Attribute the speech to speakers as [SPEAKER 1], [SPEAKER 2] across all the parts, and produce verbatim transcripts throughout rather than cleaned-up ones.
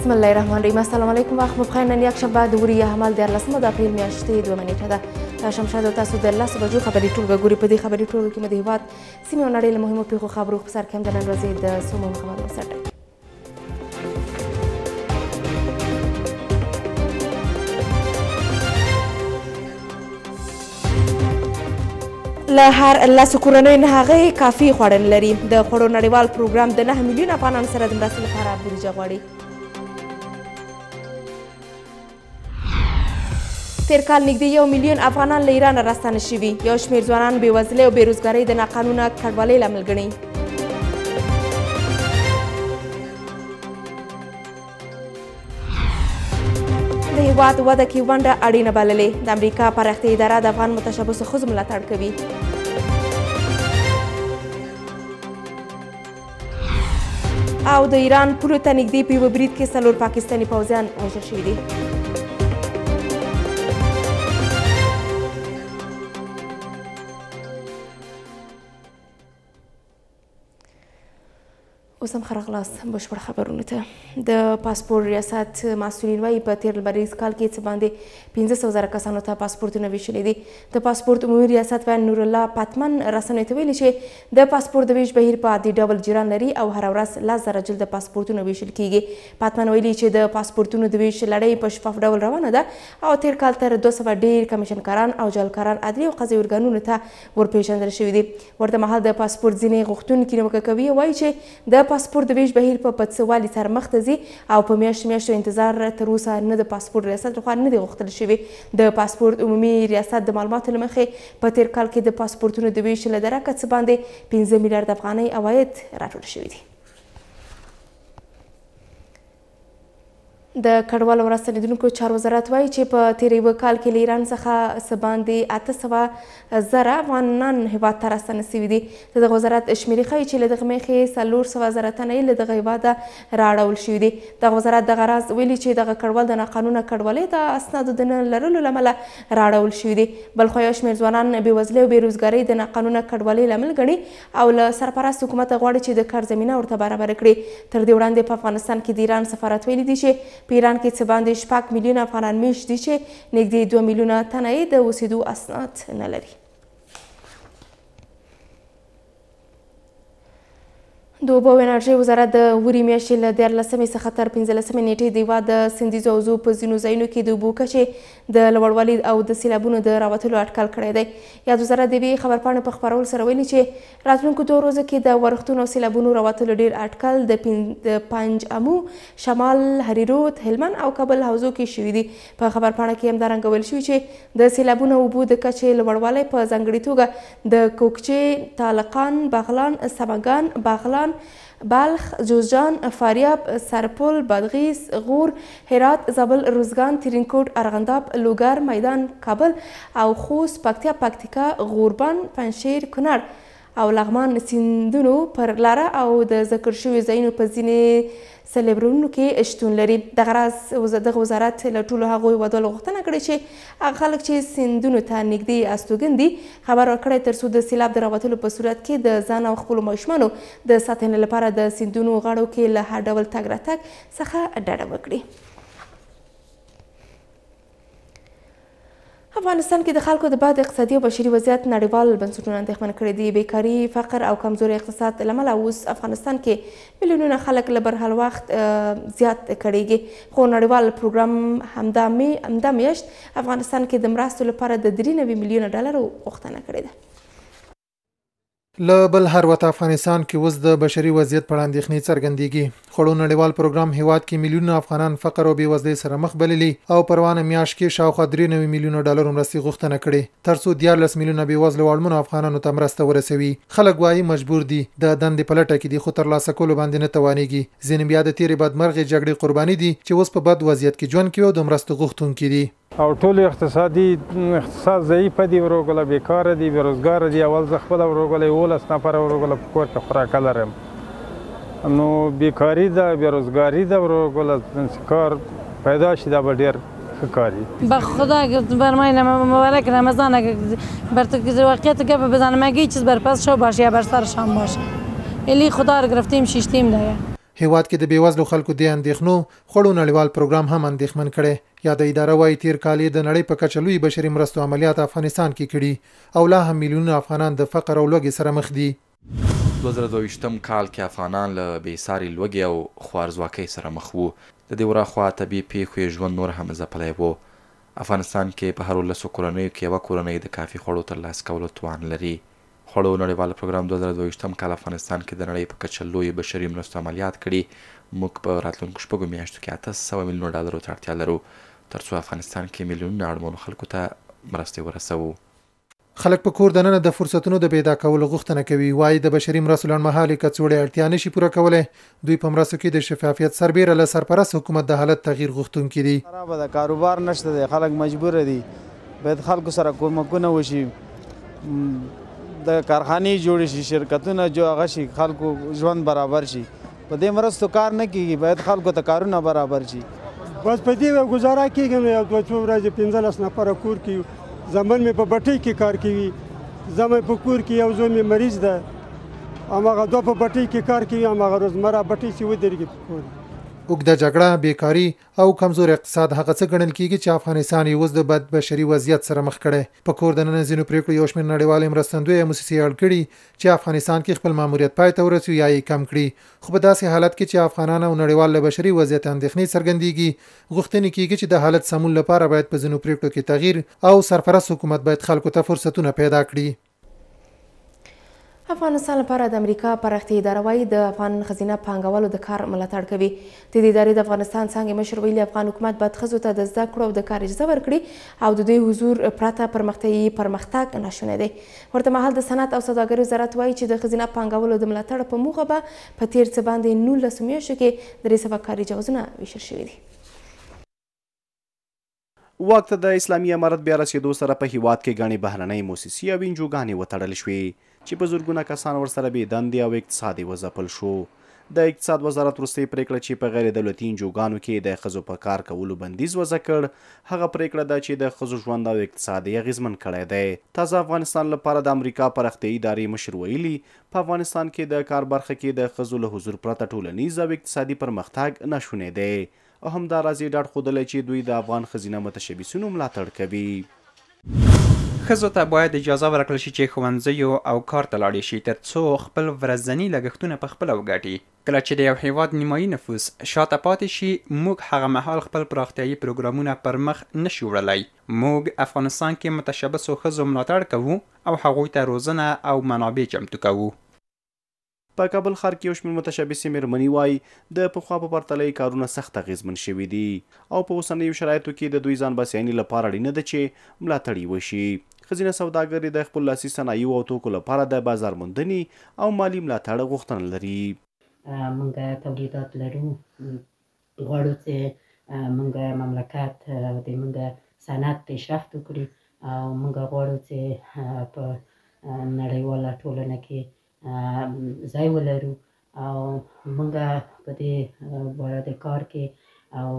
[SPEAKER 1] بسم الله الرحمن الرحیم. السلام علیکم. وخت مو بخیر. نن یکشنبه د وری حمل دیارلسمه د اپریل میاشتې دوه نیټه ده. دا شمشاد او تاسو د لسو بجو خبري ټولګه ګوري. په دې خبري ټولګه کې مو د هېواد سیمې او نړۍ له مهمو پیښو خبرو په سر کې هم د نن ورځې د سومو خبرو وسټئ. له هر لسو کورنیو نه هغې کافي خوړن لري. د خوړو نړیوال پروګرام د نهه میلیون افغانانو سره د مرستې لپاره بودیجه غواړي. تیر کال نږدې یو میلیون افغانان له ایران راستانه شوي. یو شمېر ځوانان بېوزلۍ او بېروزګارۍ د ناقانونه کډوالۍ لامل ګڼي. د هېواد وده کې ونډه اړینه بللې. د امریکا پراختیا اداره د افغان متشبثو ښځو ملاتړ کوي. او د ایران پولو ته نږدې په یوه برید کې څلور پاکستاني پوځیان وژل شوي دي. اوس هم ښه راغلاست بشپړ خبرونو ته. د پاسپورت ریاست مسؤلین وایي په تېر لمریز کال کې څه باندې پنځه سوه زره کسانو ته پاسپورتونه ویشلي دي. د پاسپورت عمومي ریاست ویاند نورالله پتمن رسنیو ته ویلي چې د پاسپورت د ویش بهیر په عادي ډول جریان لري او هره ورځ لس زره جلده پاسپورتونه ویشل کیږي. پتمن ویلي چې د پاسپورتونو د ویش لړۍ په شفاف ډول روانه ده او تېر کال تر دوه سوه ډېر کمیشنکاران او جلکاران عدلي او قضایي ارګانونو ته ورپېژندل شوي دي. ورته مهال د پاسپورت ځینې غوښتونکي نیوکه کوي او وایي چې د پاسپورت د ویش بهیر په بدسوالي سره مخ ته ځي او په میاشتو میاشتو انتظار تر اوسه نه د پاسپورت ریاست لخوا نه دي غوښتل شوي. د پاسپورت عمومي ریاست د معلوماتو له مخې په تېر کال کې د پاسپورتونو د ویش له درکه څه باندې پنځه میلیارد افغانۍ عواید راټول شوي دي. د کډوالو راستنېدونکو چارو وزارت وایي چې په تېر یوه کال کې له ایران څخه څه باندې اته سوه زره افغانان هېواد ته راستنه سوي دي. د دغه وزارت شمېرې ښایي چې له دغه مخې څلور سوه زره تنه یې له دغه هېواده رااړول شوي دي. دغه وزارت دغه راز ویلي چې دغه کډوال د ناقانونه کډوالۍ د اسنادو د نه لرلو له امله رااړول شوي دي. بل خوا یو شمېر ځوانان بېوزلۍ او بېروزګارۍ د ناقانونه کډوالۍ لامل ګڼي او له سرپرست حکومته غواړي چې د کار زمینه ورته برابره کړي. تر دې وړاندې په افغانستان کې د ایران سفارت ویلي دي چې په ایران کې څه باندې شپږ میلیونه افغانان میشت دي چې نږدې دوه میلیونه تنه یې د اوسېدو اسناد نه لري. د اوبو او انرژۍ وزارت د وري میاشتې له دیارلسمې څخه تر پنځلسمې نیټې د هېواد د سیندیزو حوزو په ځینو ځایونو کې د اوبو کچې د لوړوالي او د سیلابونو د راوتلو اټکل کړی دی. یاد وزارت د یوې خبرپاڼې په خپرولو سره ویلي چې راتلونکو دوه ورځو کې د ورښتونو او سیلابونو راوتلو ډېر اټکل د پنج امو، شمال، هریرود، هلمند او کابل حوزو کې شوي دي. په خبرپاڼه کې همدارنګه ویل شوي چې د سیلابونو اوبو د کچې لوړوالی په ځانګړې توګه د کوکچې، تالقان، بغلان، سمنګان، باغلان، بلخ، جوزجان، فاریاب، سرپل، بادغیس، غور، هرات، زابل، روزګان، ترینکوټ، ارغنداب، لوګر، میدان، کابل او خوست، پکتیا، پکتیکا، غوربند، پنجشیر، کونړ او لغمان سیندونو پر لاره او د ذکر شویو ځایونو په ځینې سلیبرونو کې شتون لري. دغه راز دغه وزارت له ټولو هغو هېوادوالو غوښتنه کړې چې هغه خلک چې سیندونو ته نږدې استوګن دي خبر ورکړی تر څو د سیلاب د راوتلو په صورت کې د ځان او خپلو ماشومانو د ساتنې لپاره د سیندونو غاړو کې له هر ډول تګ راتګ څخه ډډه وکړي. افغانستان کې د خلکو د بد اقتصادي او بشري وضعیت نړیوال بنسټونه اندېښمن کړي دي. بیکاري، فقر او کمزوري اقتصاد له امله اوس افغانستان کې میلیونونه خلک له برحال وخت زیات کړیږي. خو نړیوال پروګرام همدا میاشت افغانستان کې د مرستو لپاره د درې نوي میلیونه ډالرو غوښتنه کړې ده.
[SPEAKER 2] له بل هر وطن افغانستان کې اوس د بشري وضعیت په اړه اندېښنې څرګندېږي. خوړو نړیوال پروګرام هیواد کې میلیونونه افغانان فقر او بېوزلۍ سره مخ بللي او پروانه میاشت کې شاوخوا درې نوي میلیونه ډالرو مرستې غوښتنه کړې تر څو دیارلس میلیونه بېوزله واړمنو افغانانو ته مرسته ورسوي. خلک وایي مجبور دي د دندې په لټه کې دي خو ترلاسه کولو باندې نه توانېږي. ځینې بیا د تېرې بدمرغې جګړې قرباني دي چې اوس په بد وضعیت کې ژوند کوي او د مرستو غوښتونکي دي.
[SPEAKER 3] او ټول اقتصادي اقتصاد ضعیفه دي، وروګله بیکاره دي، بېروزګاره دي. اول زه خپله وروګله یولس نفره وروګله په کور کې خوراکه لرم. نو بیکاري ده، بېروزګاري ده، وروګله کار پیدا شي دا به ډېر ښه کاری.
[SPEAKER 4] به خدا بر ماه مبارک رمضان بر واقعیت که بزنم اگه چیز بر پس شو باشه یا بر سر شام باشه. الی خدا رو گرفتیم شیشتیم دیگه.
[SPEAKER 2] هیواد کې د بېوزلو خلکو د اندېښنو خړو نړیوال پروګرام هم اندېښمن کړي. یاد اداره وايي تیر کال د نړۍ په کچه لوی بشري مرستو عملیات افغانستان کې کړي او لا هم میلیونونه افغانان د فقر او لوږې سره مخ دي.
[SPEAKER 5] دوه زره دوه ویشتم کال کې افغانان له بېساري لوږې او خوارځواکۍ سره مخ وو. د دې وراخوا طبیعي پیښو یې ژوند نور هم ځپلی و. افغانستان کې په هرو لسو کورنیو کې یوه کورنۍ د کافي خوړو ترلاسه کولو توان لري. خوړو نړیوال پروګرام دوه زره دوه ویشتم کال افغانستان کې د نړۍ په کچه لوی بشري مرستو عملیات کړي. موږ په راتلونکو شپږو میاشتو کې اته سوه میلیونه ډالرو ته اړتیا لرو تر څو افغانستان کې میلیونونه اړمنو خلکو ته مرستې ورسوو.
[SPEAKER 2] خلک په کور دننه د فرصتونو د پیدا کولو غوښتنه کوي. وايي د بشري مرستو لنډمهالې کڅوړې اړتیا نشي پوره کولی. دوی په مرستو کې د شفافیت سربیره له سرپرست حکومت د حالت تغییر غوښتونکي دي.
[SPEAKER 6] د کاروبار نشته دی، خلک مجبور دي، باید خلکو سره کومکونه وشي، د کارخانې جوړې شي، شرکتونه جو هغه شي، خلکو ژوند برابر شي. په دې مرستو کار نه کیږي، باید خلکو ته کارونه برابر شي.
[SPEAKER 7] بس په دې گزاره کېږي. یو دوه څو ورځې پنځلس نفره کور کې زمن مې په بټۍ کې کار کوي، زمن په کور کې یو زوی مې مریض ده، هماغه دوه په بټۍ کې کار کوي، هماغه روزمره بټۍ چې ودرېږي په کور.
[SPEAKER 2] اوږده جګړه، بیکاري او کمزور اقتصاد هغه څه ګڼل کېږي چې افغانستان یې اوس د بد بشري وضعیت سره مخ کړی. په کور دننه ځینو پرېکړو یو شمېر نړیوالې مرستندویه موسسې اړ کړي چې افغانستان کې خپل ماموریت پای ته ورسوي یا یې کم کړي. خو په داسې حالت کې چې افغانان او نړیوال له بشري وضعیت اندېښنې څرګندېږي، غوښتنې کېږي چې د حالت سمون لپاره باید په ځینو پرېکړو کې تغییر او سرپرست حکومت باید خلکو ته فرصتونه پیدا کړي.
[SPEAKER 1] افغانستان لپاره د امریکا پراختیا اداره وايي د افغان ښځینه پانګوالو د کار ملاتړ کوي. د دې ادارې د افغانستان څانګې مشر ویلي افغان حکومت باید ښځو ته د زده کړو او د کار اجازه ورکړي او د دوی حضور پرته پرمختیایي پرمختګ ناشونی دی. ورته مهال د صنعت او سوداګرۍ وزارت وايي چې د ښځینه پانګوالو د ملاتړ په موخه به په تیر څه باندې نولسو میاشتو کې درې سوه کاري جوازونه ویشل شوي دي.
[SPEAKER 8] واک ته د اسلامي امارت بیا رسېدو سره په هیواد کې ګڼې بهرنۍ موسسې او انجوګانې وتړل شوې چې په زرګونه کسان ورسره بې دندې او اقتصاد یې وځپل شو. د اقتصاد وزارت وروستۍ پریکړه چې په غیر دولتي انجوګانو کې د ښځو په کار کولو بندیز وضع کړ، هغه پریکړه ده چې د ښځو ژوند او اقتصاد یې اغېزمن کړی دی. تازه افغانستان لپاره د امریکا پراختیایي ادارې مشر ویلي په افغانستان کې د کار برخه کې د ښځو له حضور پرته ټولنیز او اقتصادي پرمختګ ناشونی دی او همداراز یې ډاډ ښودلی چې دوی د افغان ښځینه متشبثینو ملاتړ کوي.
[SPEAKER 9] ښځو ته باید اجازه ورکړل شي چې ښوونځیو او کار ته لاړې شي تر څو خپل ورځني لګښتونه په خپله وګټي. کله چې د یو هیواد نیمایي نفوس شاته پاتې شي، موږ هغه مهال خپل پراختیایي پروګرامونه پر مخ نشو وړلی. موږ افغانستان کې متشبثو ښځو ملاتړ کوو او هغوی ته روزنه او منابع چمتو کوو.
[SPEAKER 8] په کابل ښار کې یو شمېر متشبثې مېرمنې وایي د پخوا په پرتله یې کارونه سخت اغېزمن شوي دي او په اوسنیو شرایطو کې د دوی ځان بسیاینې لپاره اړینه ده چې ملاتړ یې وشي. ښځینه سوداګرې د خپل لاسي صنایعو او توکو لپاره د بازار موندنې او مالي ملاتړ غوښتنه لري.
[SPEAKER 10] موږ تولیدات لرو، غواړو چې موږ مملکت د موږ صنعت پیشرفت وکړي او موږ غواړو چې په نړیواله ټولنه کې ځای ولرو او موږ په دې باره د کار کې او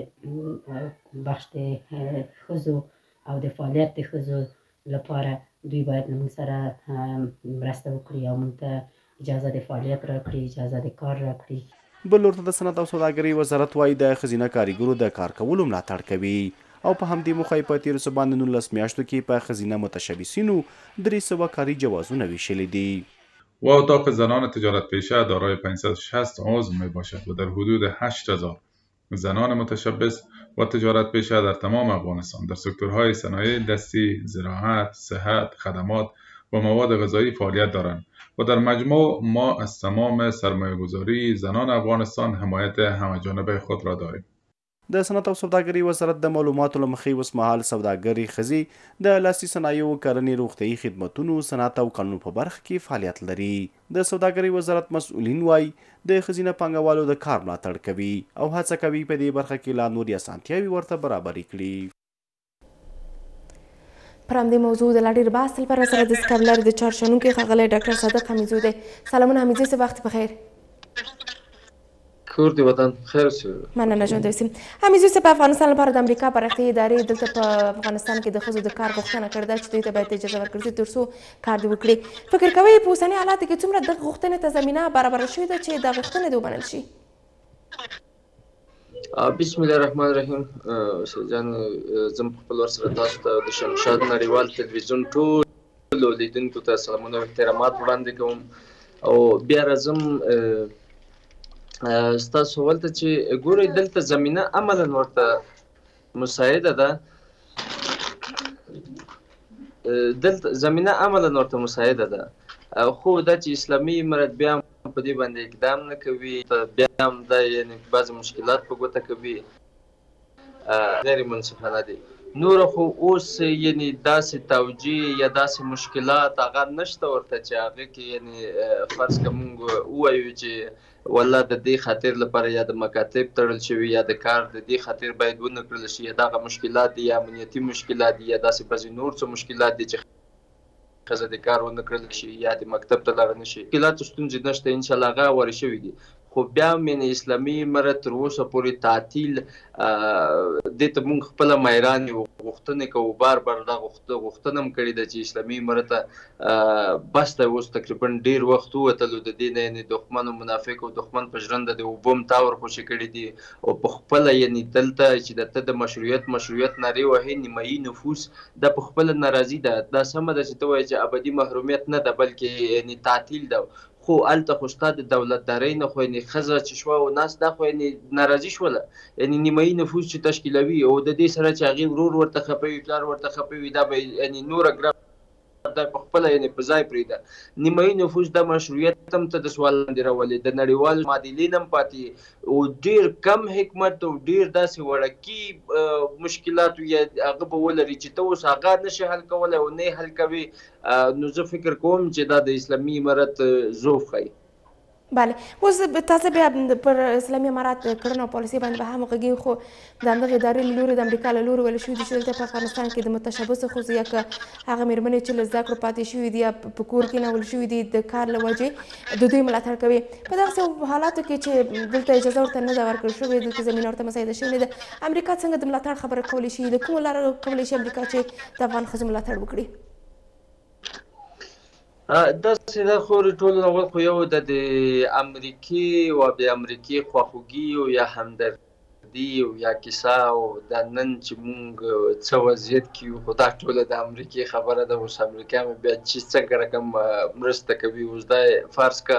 [SPEAKER 10] د بخش د ښځو او د فعالیت د ښځو لپاره دوی باید موږ سره مرسته وکړي او موږ ته اجازه د فعالیت راکړي، اجازه د کار راکړي.
[SPEAKER 8] بل لور ته د صنعت او سوداګرۍ وزارت وایي د ښځینه کاریګرو د کار کولو ملاتړ کوي او په همدې موخه یې په تېرو څه باندې نولس میاشتو کې په ښځینه متشبثینو درې سوه کاري جوازونه ویشلي دي.
[SPEAKER 11] و اتاق زنان تجارت پیشه دارای پانصد و شصت عضو می باشد و در حدود هشت هزار زنان متشبث و تجارت پیشه در تمام افغانستان در سکتورهای صنایع دستی، زراعت، صحت، خدمات و مواد غذایی فعالیت دارند و در مجموع ما از تمام سرمایه‌گذاری زنان افغانستان حمایت همه‌جانبه خود را داریم.
[SPEAKER 8] د صنعت او سوداګرۍ وزارت د معلوماتو له مخې اوس مهال سوداګرې ښځې د لاسي صنایعو، کرنې، روغتیایي خدمتونو، صنعت او قانون په برخه کې فعالیت لري. د سوداګرۍ وزارت مسؤلین وایي د ښځینه پانګوالو د کار ملاتړ کوي او هڅه کوي په دې برخه کې لا نورې اسانتیاوې ورته برابرې کړي.
[SPEAKER 1] پر همدې موضوع د لا ډېر بحث لپاره سره د سکایپ لارې د چارج شنونکي ښاغلی ډاکټر صادق حمیدزو دی. سلامونه حمیدزو صاحب، وخت بخیر.
[SPEAKER 12] کور دی وطن خیر اوسې.
[SPEAKER 1] مننه ژوندی اوسې. حمیدزو صاحب، په افغانستان لپاره د امریکا پراختیایي ادارې دلته په افغانستان کې د ښځو د کار غوښتنه کړې ده چې دوی ته باید اجازه ورکړل شي تر څو کار دې وکړي. فکر کوئ په اوسني حالاتو کې څومره دغه غوښتنې ته زمینه برابره شوې ده چې دا غوښتنې دې ومنل شي؟
[SPEAKER 12] بسم الله الرحمن الرحیم. استاد جان زم په خپل ور سره تاسو ته د شمشاد نړیوال تلویزیون ټول لیدونکو ته سلامونه او احترامات وړاندې کوم او بیا راځم ستاسو ولته چې ګورئ دلته زمینه عملا ورته مساعده ده دلته زمینه عملا ورته مساعده ده خو دا چې اسلامي امارت بیا په دې باندې اقدام نه کوي بیا هم دا یعنې بعضې مشکلات په ګوته کوي غیر منصفانه دي نور خو اوس یعنې داسې توجیه یا داسې مشکلات هغه نشته ورته چې هغه کې یعنې فرض که مونږ ووایو چې والله د دې خاطر لپاره یا د مکاتب تړل شوي یا د کار د دې خاطر باید ونه کړل شي یا دغه مشکلات دي یا امنیتي مشکلات دي یا داسې بعضې نور څه مشکلات دي چې ښځه د کار ونه کړل شي یا د مکتب ته لاړه نه شي مشکلاتو ستونزې نشته انشاءالله هغه هوارې شوي دي خو بیا هم یعنې اسلامي امارت تر اوسه پورې تعطیل دې ته مونږ خپله میران یو غوښتنې کوو بار بار دا غوښتنه هم کړې ده چې اسلامي امارت ته بس دی اوس تقریبا ډېر وخت ووتلو د دې نه یعنې دښمن او منافق او دښمن په ژرنده د اوبو هم تاور خوشې کړي دي او په خپله یعنې دلته چې د ته د مشروعیت مشروعیت نارې وهي نیمایي نفوس دا په خپله ناراضي ده دا سمه ده چې ته وایې چې ابدي محرومیت نه ده بلکې یعنې تعطیل ده خو هلته خو ستا د دولتدارۍ نه خو یعنې ښځه چې شوه او ناست دا خو یعنې ناراضي شوله یعنې نیمایي نفوس چې تشکیلوي او د دې سره چې هغې ورور ورته خفه وي پلار ورته خفه وي دا به یعنې نوره ګران دا په خپله یعنې په ځای پرېږده نیمایي نفوس دا مشروعیت هم ته د سوال لاندې راولي د نړیوال معادلې نه هم پاتې او ډېر کم حکمت او ډېر داسې وړکي مشکلات یا هغه به ولري چې ته اوس هغه نشي حل کولی او نه یې حل کوي نو زه فکر کوم چې دا د اسلامي امارت ضعف ښایي
[SPEAKER 1] بله اوس تازه بیا پر اسلامي امارات کړنو او پالیسۍ باندې به هم غږیږو خو د همدغې ادارې له لورې د امریکا له لورې ویل شوي دي چې دلته په افغانستان کې د متشبثو ښځو یا که هغه مېرمنې چې له زده کړو پاتې شوي دي یا په کور کې ناول شوي دي د کار له وجې د دوی ملاتړ کوي په دغسې حالاتو کې چې دلته اجازه ورته نه ده ورکړل شوې دلته زمینه ورته مساعده شوې نه ده امریکا څنګه د ملاتړ خبره کولی شي د کومو لارو کولی شي امریکا چې د افغان ښځو ملاتړ وکړي
[SPEAKER 12] داسې ده خو ټولو نه اول خو یو د د امریکې او د امریکې خواخوږي او یا همدردي او یا کیسه او دا نن چې مونږ څه وضعیت کې یو خو دا ټوله د امریکې خبره ده اوس امریکا مې بیا چې څنګه رقم مرسته کوي اوس دا فرض که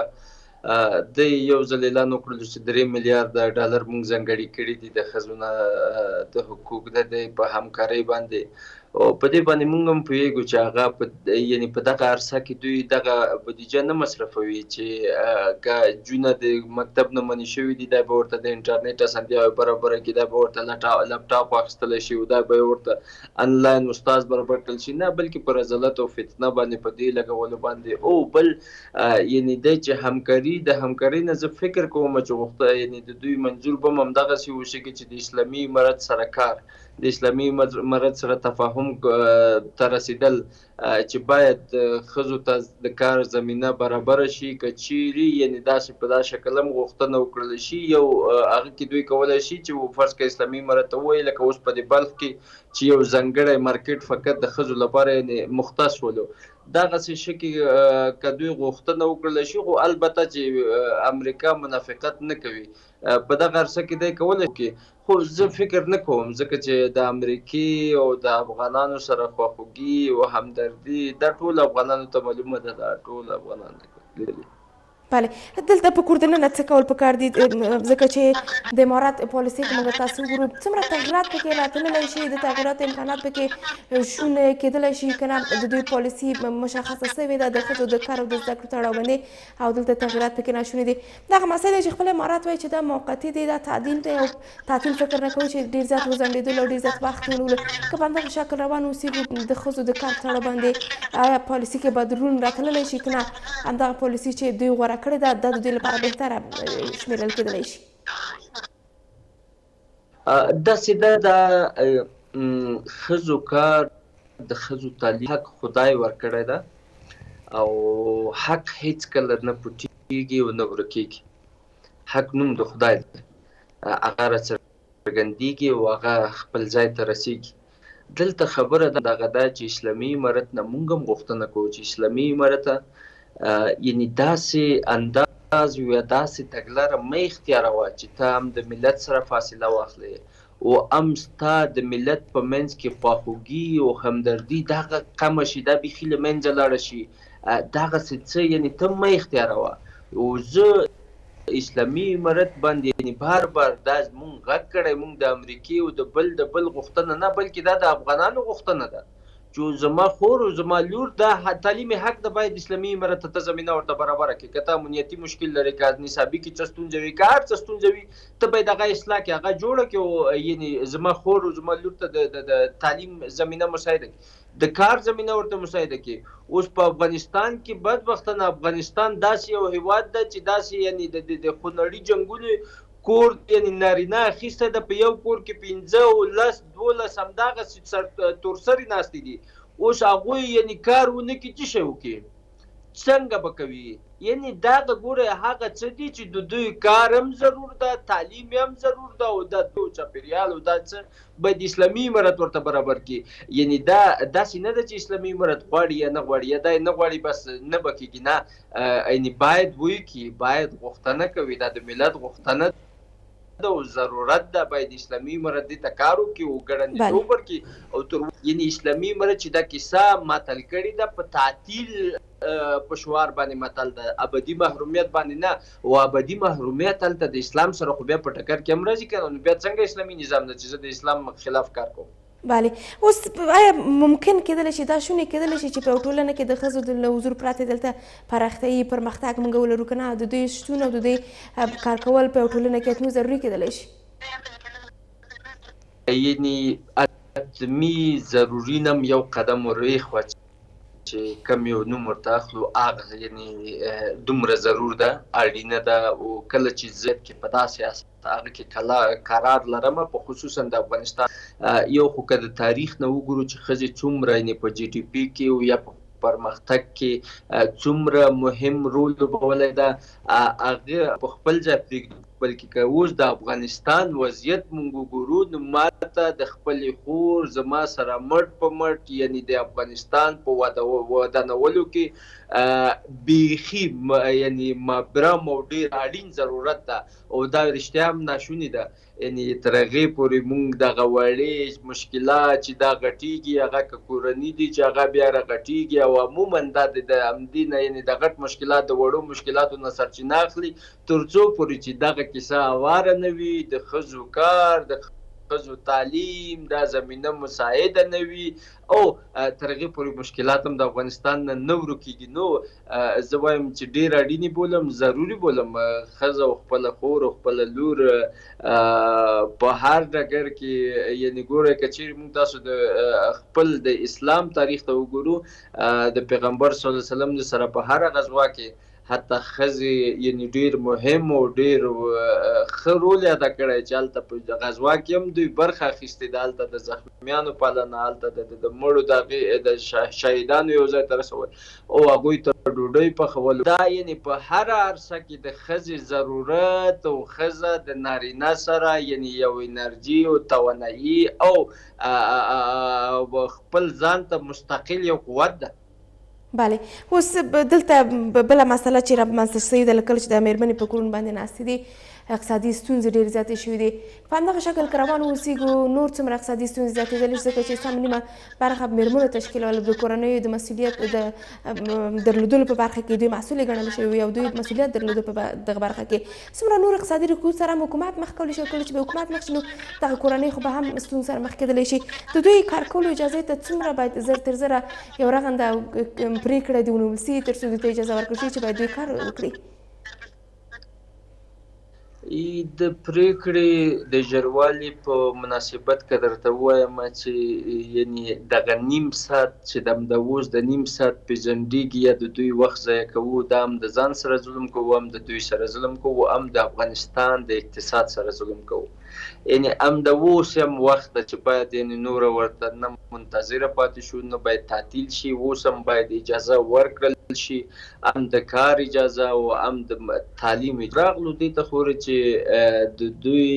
[SPEAKER 12] د یو ځل اعلان وکړلو چې درې میلیارده ډالر مونږ ځانګړي کړي دي د ښځو نه د حقوق د دی په همکارۍ باندې او په دې باندې مونږ هم پوهېږو چې هغه په یعنې په دغه عرصه کې دوی دغه بودیجه نه مصرفوي چې که جونه د مکتب نه منې شوي دي دا به ورته د انټرنیټ اسانتیاوې برابره کړي دا به ورته لپټاپ واخیستلی شي او دا به یې ورته انلاین استاز برابر کړل شي نه بلکې په رذالت او فتنه باندې په دې لګولو باندې او بل یعنې دی چې همکاري د همکارۍ نه زه فکر کوم چې غوښته یعنې د دوی منظور به هم همدغسې وشي چې د اسلامي امارت سره کار د اسلامي امارت سره تفاهم ته رسیدل چې باید ښځو ته د کار زمینه برابره شي که چیرې یعنې داسې په دا شکل هم غوښتنه وکړلی شي یو هغه کې دوی کولی شي چې فرض که اسلامي امارت ته ووایي لکه اوس په دې بلخ کې چې یو ځانګړی مارکیټ فقط د ښځو لپاره یعنې مختص ولو دغسې شي کې که دوی غوښتنه وکړلی شي خو البته چې امریکا منافقت نه کوي په دغه عرصه کې دی کولی شي خو زه فکر نه کوم ځکه چې د امریکې او د افغانانو سره خواخوږي او همدردي دا ټول افغانانو ته معلومه ده دا ټول افغانان لري
[SPEAKER 1] بله دلته په کور دننه څه کول پکار دي ځکه چې د امارات پالیسۍ که موږ تاسو وګورو څومره تغیرات پکې راتللی شي د تغیراتو امکانات پکې شونه کېدلی شي که نه د دوی پالیسي مشخصه سوې ده د ښځو د کار او د زده کړو تړاو باندې او دلته تغیرات پکې ناشوني دي دغه مسایل چې خپل امارات وایي چې دا موقتي دی دا تعدیل دی او تعطیل فکر نه کوي چې ډېر زیات وځنډېدل او ډېر زیات وخت ونیولو که په همدغه شکل روان اوسېږو د ښځو د کار تړاو باندې آیا پالیسي کې بدلون راتللی شي که نه همدغه پالیسي چې دوی غوره کړې ده دا د دوی لپاره بهتره شمیرل کېدلی شي
[SPEAKER 12] داسې ده د ښځو کار د ښځو تعلیم حق خدای ورکړی ده او حق هیڅکله نه پټېږي او نه ورکېږي حق نوم د خدای دی هغه راڅرګندېږي او هغه خپل ځای ته رسېږي دلته خبره دغه ده چې اسلامي امارت نه موږ هم غوښتنه کوو چې اسلامي امارت یعنې داسې انداز یوازې یوه داسې تګلاره مه اختیاروه چې ته هم د ملت سره فاصله واخلې او هم ستا د ملت په منځ کې خواخوږي او همدردي دغه کمه شي، دا بیخي له منځه لاړه شي. دغسې څه یعنې ته مه اختیاروه. او زه اسلامي امارت باندې یعنې بار بار دا مونږ غږ کړی، مونږ د امریکې او د بل د بل غوښتنه نه، بلکې دا د افغانانو غوښتنه ده چې زما خور او زما لور دا تعلیمي حق ده، باید اسلامي امارت ته زمینه ورته برابره کړي. که ته امنیتي مشکل لرې، که نصابي کې څه ستونزه وي، که هر څه ستونزه وي، ته باید هغه اصلاح کړې، هغه جوړه کړې او یعنې زما خور او زما لور ته د تعلیم زمینه مساعده کړي، د کار زمینه ورته مساعده کړي. اوس په افغانستان کې بدبختانه افغانستان داسې یو هیواد ده چې داسې یعنې د خونړي جنګونو کور یعنې نارینه اخیستی ده، په یو کور کې پنځه او لس دولس همدغسې تورسرې ناستې دي. اوس هغوی یعنې کار ونه کړي، څه شی وکړي، څنګه به کوي؟ یعنې دا د ګوره هغه څه دي چې د دوی کار هم ضرور ده، تعلیم هم ضرور ده، او دا دو چاپېریال او دا څه باید اسلامي امارت ورته برابر کړي. یعنې دا داسې نه ده چې اسلامي امارت غواړي یا نه غواړي، یا دا یې نه غواړي بس نه به کېږي، نه، یعنې باید ویې کړي، باید غوښتنه کوي، دا د ملت غوښتنه ده او ضرورت ده، باید اسلامي امارت دې ته کار وکړي او ګړندیتوب ورکړي. او تر یعنې اسلامي امارت چې دا کیسه متل کړې ده په تعطیل په شعار باندې متل ده، ابدي محرومیت باندې نه. او ابدي محرومیت هلته د اسلام سره خو بیا په ټکر کې هم راځي که نو بیا څنګه اسلامي نظام ده چې زه د اسلام خلاف کار کوم؟
[SPEAKER 1] بله. اوس آیا ممکن کېدلی شي، دا شونې کېدلی شي چې په یو ټولنه کې د ښځو د حضور پرته دلته پراختیايي پرمختګ موږ ولرو که نه، د دوی شتون او د دوی کار کول په یو ټولنه کې حتمي ضروري کېدلی شي؟
[SPEAKER 12] یعنې حتمي ضروري نه یو قدم ورېخوا چې کوم یو نوم ورته اخلو هغه یعنې دومره ضرور ده، اړینه ده. او کله چې زه کې په داسې اساس هغه کې کله قرار لرم، په خصوصا د افغانستان یو خو که د تاریخ نه وګورو چې ښځې څومره یعنې په جي ډي پي کې او یا په پرمختګ کې څومره مهم رول لوبولی ده، هغه په خپل ځای پرېږدو. بلکې که اوس د افغانستان وضعیت مونږ وګورو نو ماته د خپلې خور زما سره مټ په مټ یعنې د افغانستان په ودانولو کې بیخي یعنې مبرم او ډېر اړین ضرورت ده. او دا رښتیا هم ناشونې ده، یعنې تر هغې پورې مونږ دغه وړې مشکلات چې دا غټېږي، هغه که کورني دي چې هغه بیا راغټېږي، او عموما دا د همدې نه یعنې د غټ مشکلات د وړو مشکلاتو نه سرچینه اخلي، تر څو پورې چې دغه کیسه هواره نه وي، د ښځو کار، د ښځو تعلیم، دا زمینه مساعده نه وي، او تر هغې پورې مشکلات هم د افغانستان نه نه ورکېږي. نو زه وایم چې ډېر اړینې بولم، ضروري بولم ښځه او خپله خور او خپله لور په هر ډګر کې. یعنې ګوره که چېرې موږ تاسو د خپل د اسلام تاریخ ته وګورو، د پیغمبر صلی الله علیه وسلم سره په هره غزوه کې حتی ښځې یعنې ډېر مهم او ډېر ښه رول ادا کړی چې هلته په غزوه کې هم دوی برخه اخیستې ده، هلته د زخمیانو پالنه، هلته د مړو د هغې د شهیدانو یو ځای ته رسول او هغوی ته ډوډۍ پخول. دا یعنې په هره عرصه کې د ښځې ضرورت او ښځه د نارینه سره یعنې یو انرژي او توانایي او خپل ځان ته مستقل یو قوت ده.
[SPEAKER 1] بله. اوس دلته بله مسله چې رامنځته شوې ده، کله چې د مېرمنې په کورونو باندې ناستې دي، اقتصادي ستونزې ډېرې زیاتې شوې دي. په همدغه شکل که روان اوسېږو، نور څومره اقتصادي ستونزې زیاتېدلی شي، ځکه چې سم نیمه برخه مېرمنو تشکیلوله. د کورنیو د مسؤلیت د درلودلو په برخه کې دوی مسؤلې ګڼل شوي او دوی مسؤلیت درلوده په دغه برخه کې. څومره نور اقتصادي رکود سره هم حکومت مخ کولی شي، کله چې به حکومت مخ شي نو دغه کورنۍ خو به هم ستونزو سره مخ کېدلی شي. د دوی کار کولو اجازې ته څومره باید زر تر زره یو رغنده پرېکړه دې ونیول سي تر څو دوی ته اجازه ورکړل شي چې باید دوی کار وکړي؟
[SPEAKER 12] د پرېکړې د ژوروالي په مناسبت که درته ووایم چې یعنې دغه نیم ساعت چې د همدا اوس د نیم ساعت پېژندېږي یا د دوی وخت ضایع کوو، دا هم د ځان سره ظلم کوو، هم د دوی سره ظلم کوو، هم د افغانستان د اقتصاد سره ظلم کوو. یعنې همدا اوس هم وخت ده چې باید یعنې نوره ورته نه منتظره پاتې شو، نه باید تعطیل شي. اوس هم باید اجازه ورکړل شي، هم د کار اجازه او هم د تعلیم. راغلو دې ته خو چې د دوی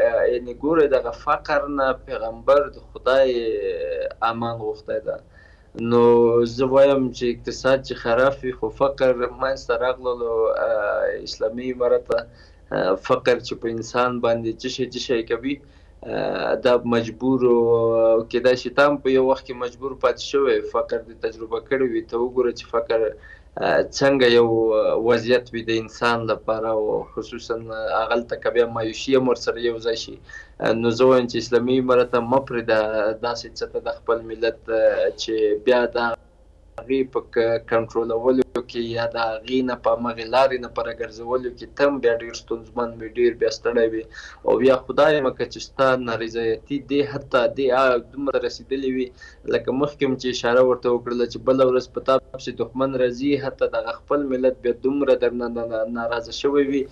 [SPEAKER 12] یعنې ګوره دغه فقر نه پیغمبر د خدای امان غوښتی ده، نو زه وایم چې اقتصاد چې خراب وي خو فقر منځته راغللو اسلامي امارت فقر چې په انسان باندې څه شی څه شی کوي دا مجبور کېدای شي ته هم په یو وخت کې مجبور پاتې شوی فقر دې تجربه کړی وي ته وګوره چې فقر څنګه یو وضعیت وي د انسان لپاره او خصوصا هغلته که بیا مایوسي هم ورسره یو ځای شي نو زه وایم چې اسلامي امارت مه پرېږده داسې څه ته د خپل ملت چې بیا د هغې په کنټرولولو کې یا د هغې نه په همغې لارې نه په راګرځولو کې ته هم بیا ډېر ستونزمن وي ډېر بیا ستړی وي او بیا خدای مکړه چې ستا نارضایتي دې حد ته دې دومره رسېدلې وي لکه مخکې هم چې اشاره ورته وکړله چې بله ورځ په تا پسې دښمن راځي حتی دغه خپل ملت بیا دومره درنه ناراضه شوی وي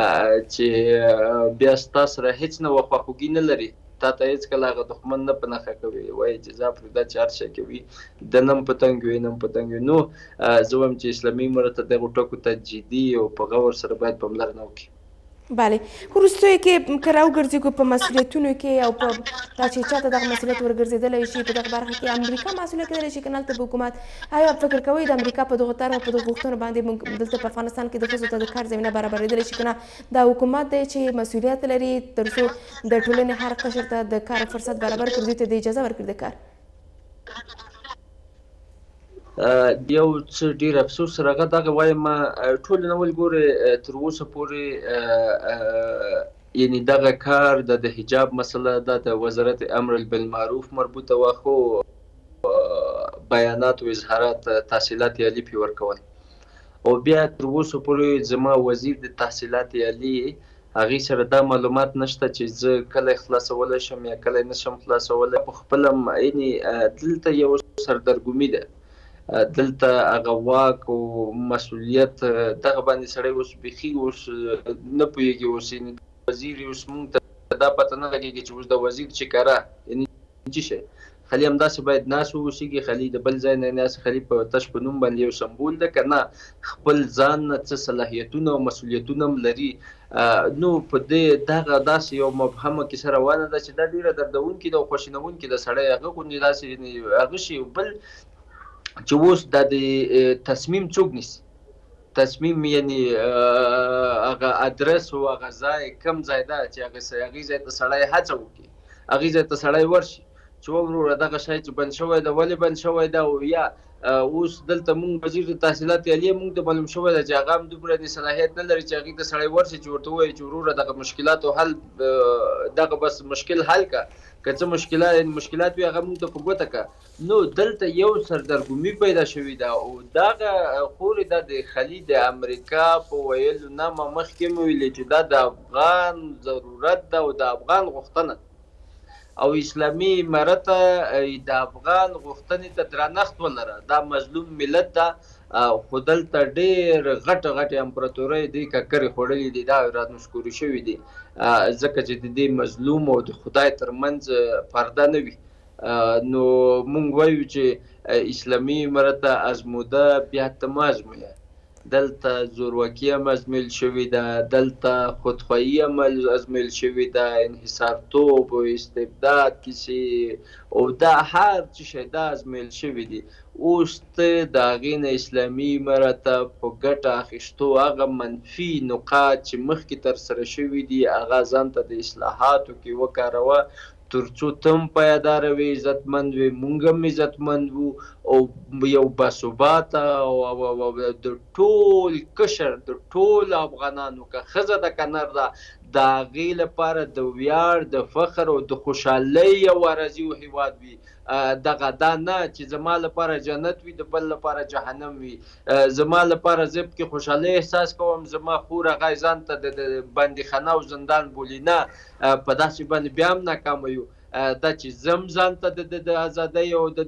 [SPEAKER 12] چې بیا ستا سره هېڅ نه خواخوږي نه لري تا ته هېڅکله هغه دښمن نه په نښه کوي وایي چې ځه پرېږده چې هر شی کوي د نه هم په تنګ وي نه هم په تنګ وي نو زه وایم چې اسلامي امارت دغو ټکو ته جدي او په غور سره باید پاملرنه وکړي
[SPEAKER 1] بله وروستیو کې که راوګرځېږو په مسؤلیتونو کې او په دا چې چاته دغه مسؤلیت ورګرځېدلی شي په دغه برخه کې امریکا مسؤلیت کېدلی شي که نه هلته په حکومت آیا فکر کوئ د امریکا په دغو طرحو په دغو غوښتنو باندې موږ دلته په افغانستان کې د ښځو ته د کار زمینه برابرېدلی شي که نه دا حکومت دی چې مسؤلیت لري تر څو د ټولنې هر قشر ته د کار فرصت برابر کړي دوی ته د اجازه ورکړي د کار
[SPEAKER 12] یو څه ډېر افسوس سره هغه دغه وایم ټول نه ول ګورې تر اوسه پورې یعنې دغه کار د د حجاب مسله دا د وزارت امر بالمعروف مربوطه وه خو بیانات و اظهارات تحصیلات عالي پرې ورکول او بیا تر اوسه پورې زما وزیر د تحصیلات عالي هغې سره دا معلومات نشته چې زه کله خلاصولی شم یا کله نشم خلاصولی په خپله یعنې دلته یو سردرګمي ده دلته هغه واک او مسؤلیت دغه باندې سړی اوس بیخي اوس نه پوهېږي اوس یعنې وزیر اوس موږ ته دا پته نه لګېږي چې اوس د وزیر چې کاره یعنې څه شی خالي همداسې باید ناست واوسېږي خالي د بل ځای نه ناست خالي په تش په نوم باندې یو سمبول ده که نه خپل ځان نه څه صلاحیتونه او مسؤلیتونه هم لري نو په دې دغه داسې یو مبهمه کیسه روانه ده چې دا ډېره دردونکې ده او خواشینونکې ده سړی هغه غوندې داسې هغه شي بل چې اوس دا د تصمیم څوک نیسي تصمیم یعنی هغه ادرس او هغه ځای کم ځای ده چې هغې ځای ته سړی هڅه وکړي هغې ځای ته سړی ورشي چې وروره دغه شی چې بند شوی ده ولې بند شوی ده او یا اوس دلته مونږ وزیر د تحصیلات عالیه مونږ ته معلوم شوی ده چې هغه هم دومره د صلاحیت نه لري چې هغې ته سړی ورشي چې ورته ووایي چې وروره دغه مشکلاتو حل دغه بس مشکل حل که که څه مشکلات مشکلات وي هغه مونږ ته په ګوته که نو دلته یو سردرګمي پیدا شوې ده او دغه خورې دا د خلیج د امریکا په ویلو نه ما مخکې مې ویلې چې دا د افغان ضرورت ده او د افغان غوښتنه او اسلامي امارت د افغان غوښتنې ته درنښت ولره دا مظلوم ملت ده خو دلته ډېر غټه غټې امپراتورۍ دوی ککرې خوړلي دي دا رانسکوري شوي دي ځکه چې د دې مظلوم او د خدای ترمنځ پرده نه وي نو مونږ وایو چې اسلامي امارت ازموده بیا ته مه ازمویه دلته زورواکي هم ازمیل شوې ده دلته خودخواهي هم ازمیل شوې ده انحصارتوب او استبداد کیسې او دا هر څه شی دا ازمیل شوي دي اوس ته د هغې نه اسلامي امارت په ګټه اخیستو هغه منفي نقاط چې مخکې ترسره شوي دي هغه ځان ته د اصلاحاتو کې وکاروه تر څو ته هم پایداره وي عزتمند وي مونږ هم عزتمند وو او یو باثباته او د ټول قشر د ټول افغانانو که ښځه ده که نر ده د هغې لپاره د ویاړ د فخر او د خوشحالۍ یو عرضي او هیواد وي دغه دا نه چې زما لپاره جنت وي د بل لپاره جهنم وي زما لپاره زه پکې خوشحالۍ احساس کوم زما خور هغه ځان ته د بندیخانه او زندان بولي نه په داسې باندې بیا هم ناکامه یو دا چې زم ځان ته د ازادۍ او د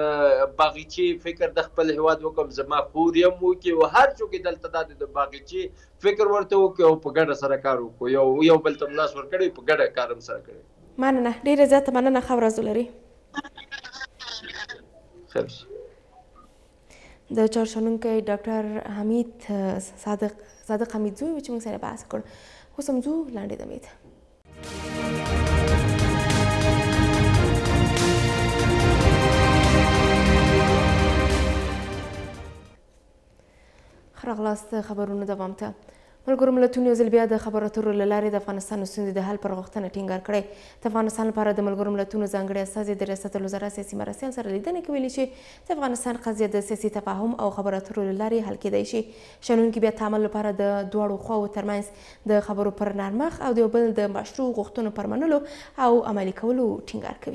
[SPEAKER 12] باغچې فکر د خپل هیواد وکړم زما خور یې هم وکړي او هر څوک یې دلته دا د باغچې فکر ورته وکړي او په ګډه سره کار وکړو یو یو بل ته ملاس ورکړی په ګډه کار هم سره کړی
[SPEAKER 1] مننه ډېره زیاته مننه ښه ورځ ولرئ د چهارشنونکی ډاکټر حمید صادق صادق حمید زوی و چې موږ سره بحث کړ اوس هم ځو لاندې دمې ته راغلاست خبرونه دوام ته. ملګرو ملتونو یو ځل بیا د خبرو اترو له لارې د افغانستان ستونزې د حل پر غوښتنه ټینګار کړې. د افغانستان لپاره د ملګرو ملتونو ځانګړي استازي د ریاست الوزرا سیاسي مراسیل سره لیدنه کې ویلي چې د افغانستان قضیه د سیاسي تفاهم او خبرو اترو له لارې حل کېدای شي. شنونکي بیا تعامل لپاره د دواړو خواو ترمنځ د خبرو پر نرمښت او د یو بل د مشروع غوښتنو پر منلو او عملي کولو ټینګار کوي.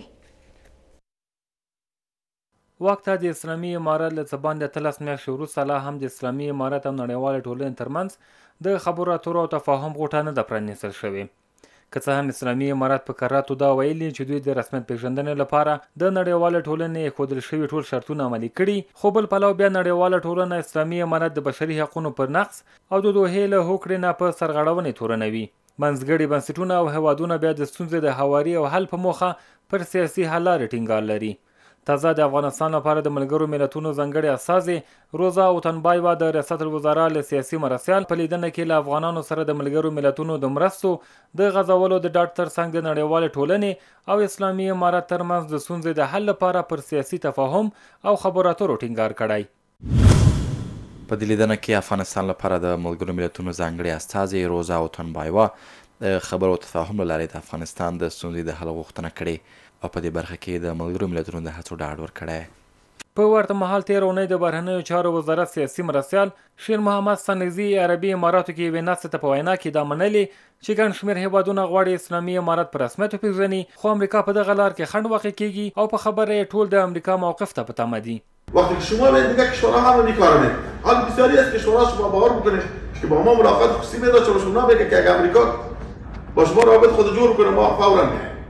[SPEAKER 13] واک ته د اسلامي امارت له څه باندې اتلس میاشتې وروسته لا هم د اسلامي امارت او نړیوالې ټولنې ترمنځ د خبرو اترو او تفاهم غوټه نه ده پرانیستل شوې. که څه هم اسلامي امارت په کراتو دا ویلي چې دوی د رسمیت پیژندنې لپاره د نړیوالې ټولنې ایښودل شوي ټول شرطونه عملي کړي، خو بل پلو بیا نړیواله ټولنه اسلامي امارت د بشري حقونو پر نقض او د دوحې له هوکړې نه په سرغړونې تورنوي. منځګړي بنسټونه او هیوادونه بیا د ستونزې د هواري او حل په موخه پر سیاسي حل لارې ټینګار لري. تازه د افغانستان لپاره د ملګرو ملتونو ځانګړي استازي روزا اوتنبایوا د ریاست الوزرا له سیاسي مراسیل په لیدنه کې له افغانانو سره د ملګرو ملتونو د مرستو د غځولو د ډاډ ترڅنګ د نړیوالې ټولنې او اسلامي امارت ترمنځ د ستونزې د حل لپاره پر سیاسي تفاهم او خبرو اترو ټینګار کړی.
[SPEAKER 5] په دې لیدنه کې افغانستان لپاره د ملګرو ملتونو ځانګړي استازي روزا اوتنبایوا د خبرو تفاهم له لارې د افغانستان د ستونزې د حل غوښتنه کړې او په دې برخه کې د ملګرو ملتونو د هڅو ډاډ ورکړی.
[SPEAKER 13] په ورته مهال تېره اونۍ د بهرنیو چارو وزارت سیاسي مرستیال شیر محمد سنګزي عربي اماراتو کې یوې ناستې ته په وینا کې دا منلې چې ګڼ شمېر هیوادونه غواړي اسلامي امارت په رسمیت وپېژني، خو امریکا په دغه لار کې خنډ واقع کیږي او په خبره یې ټول د امریکا موقف ته په تمه دي.
[SPEAKER 14] وقتی که شما به دیگه کشورها هم میکارن، حال بسیاری از کشورها شما باور میکنید که با ما ملاقات خصوصی میداد چون شما بگه که اگه امریکا با شما رابط خود جور کنه ما فوراً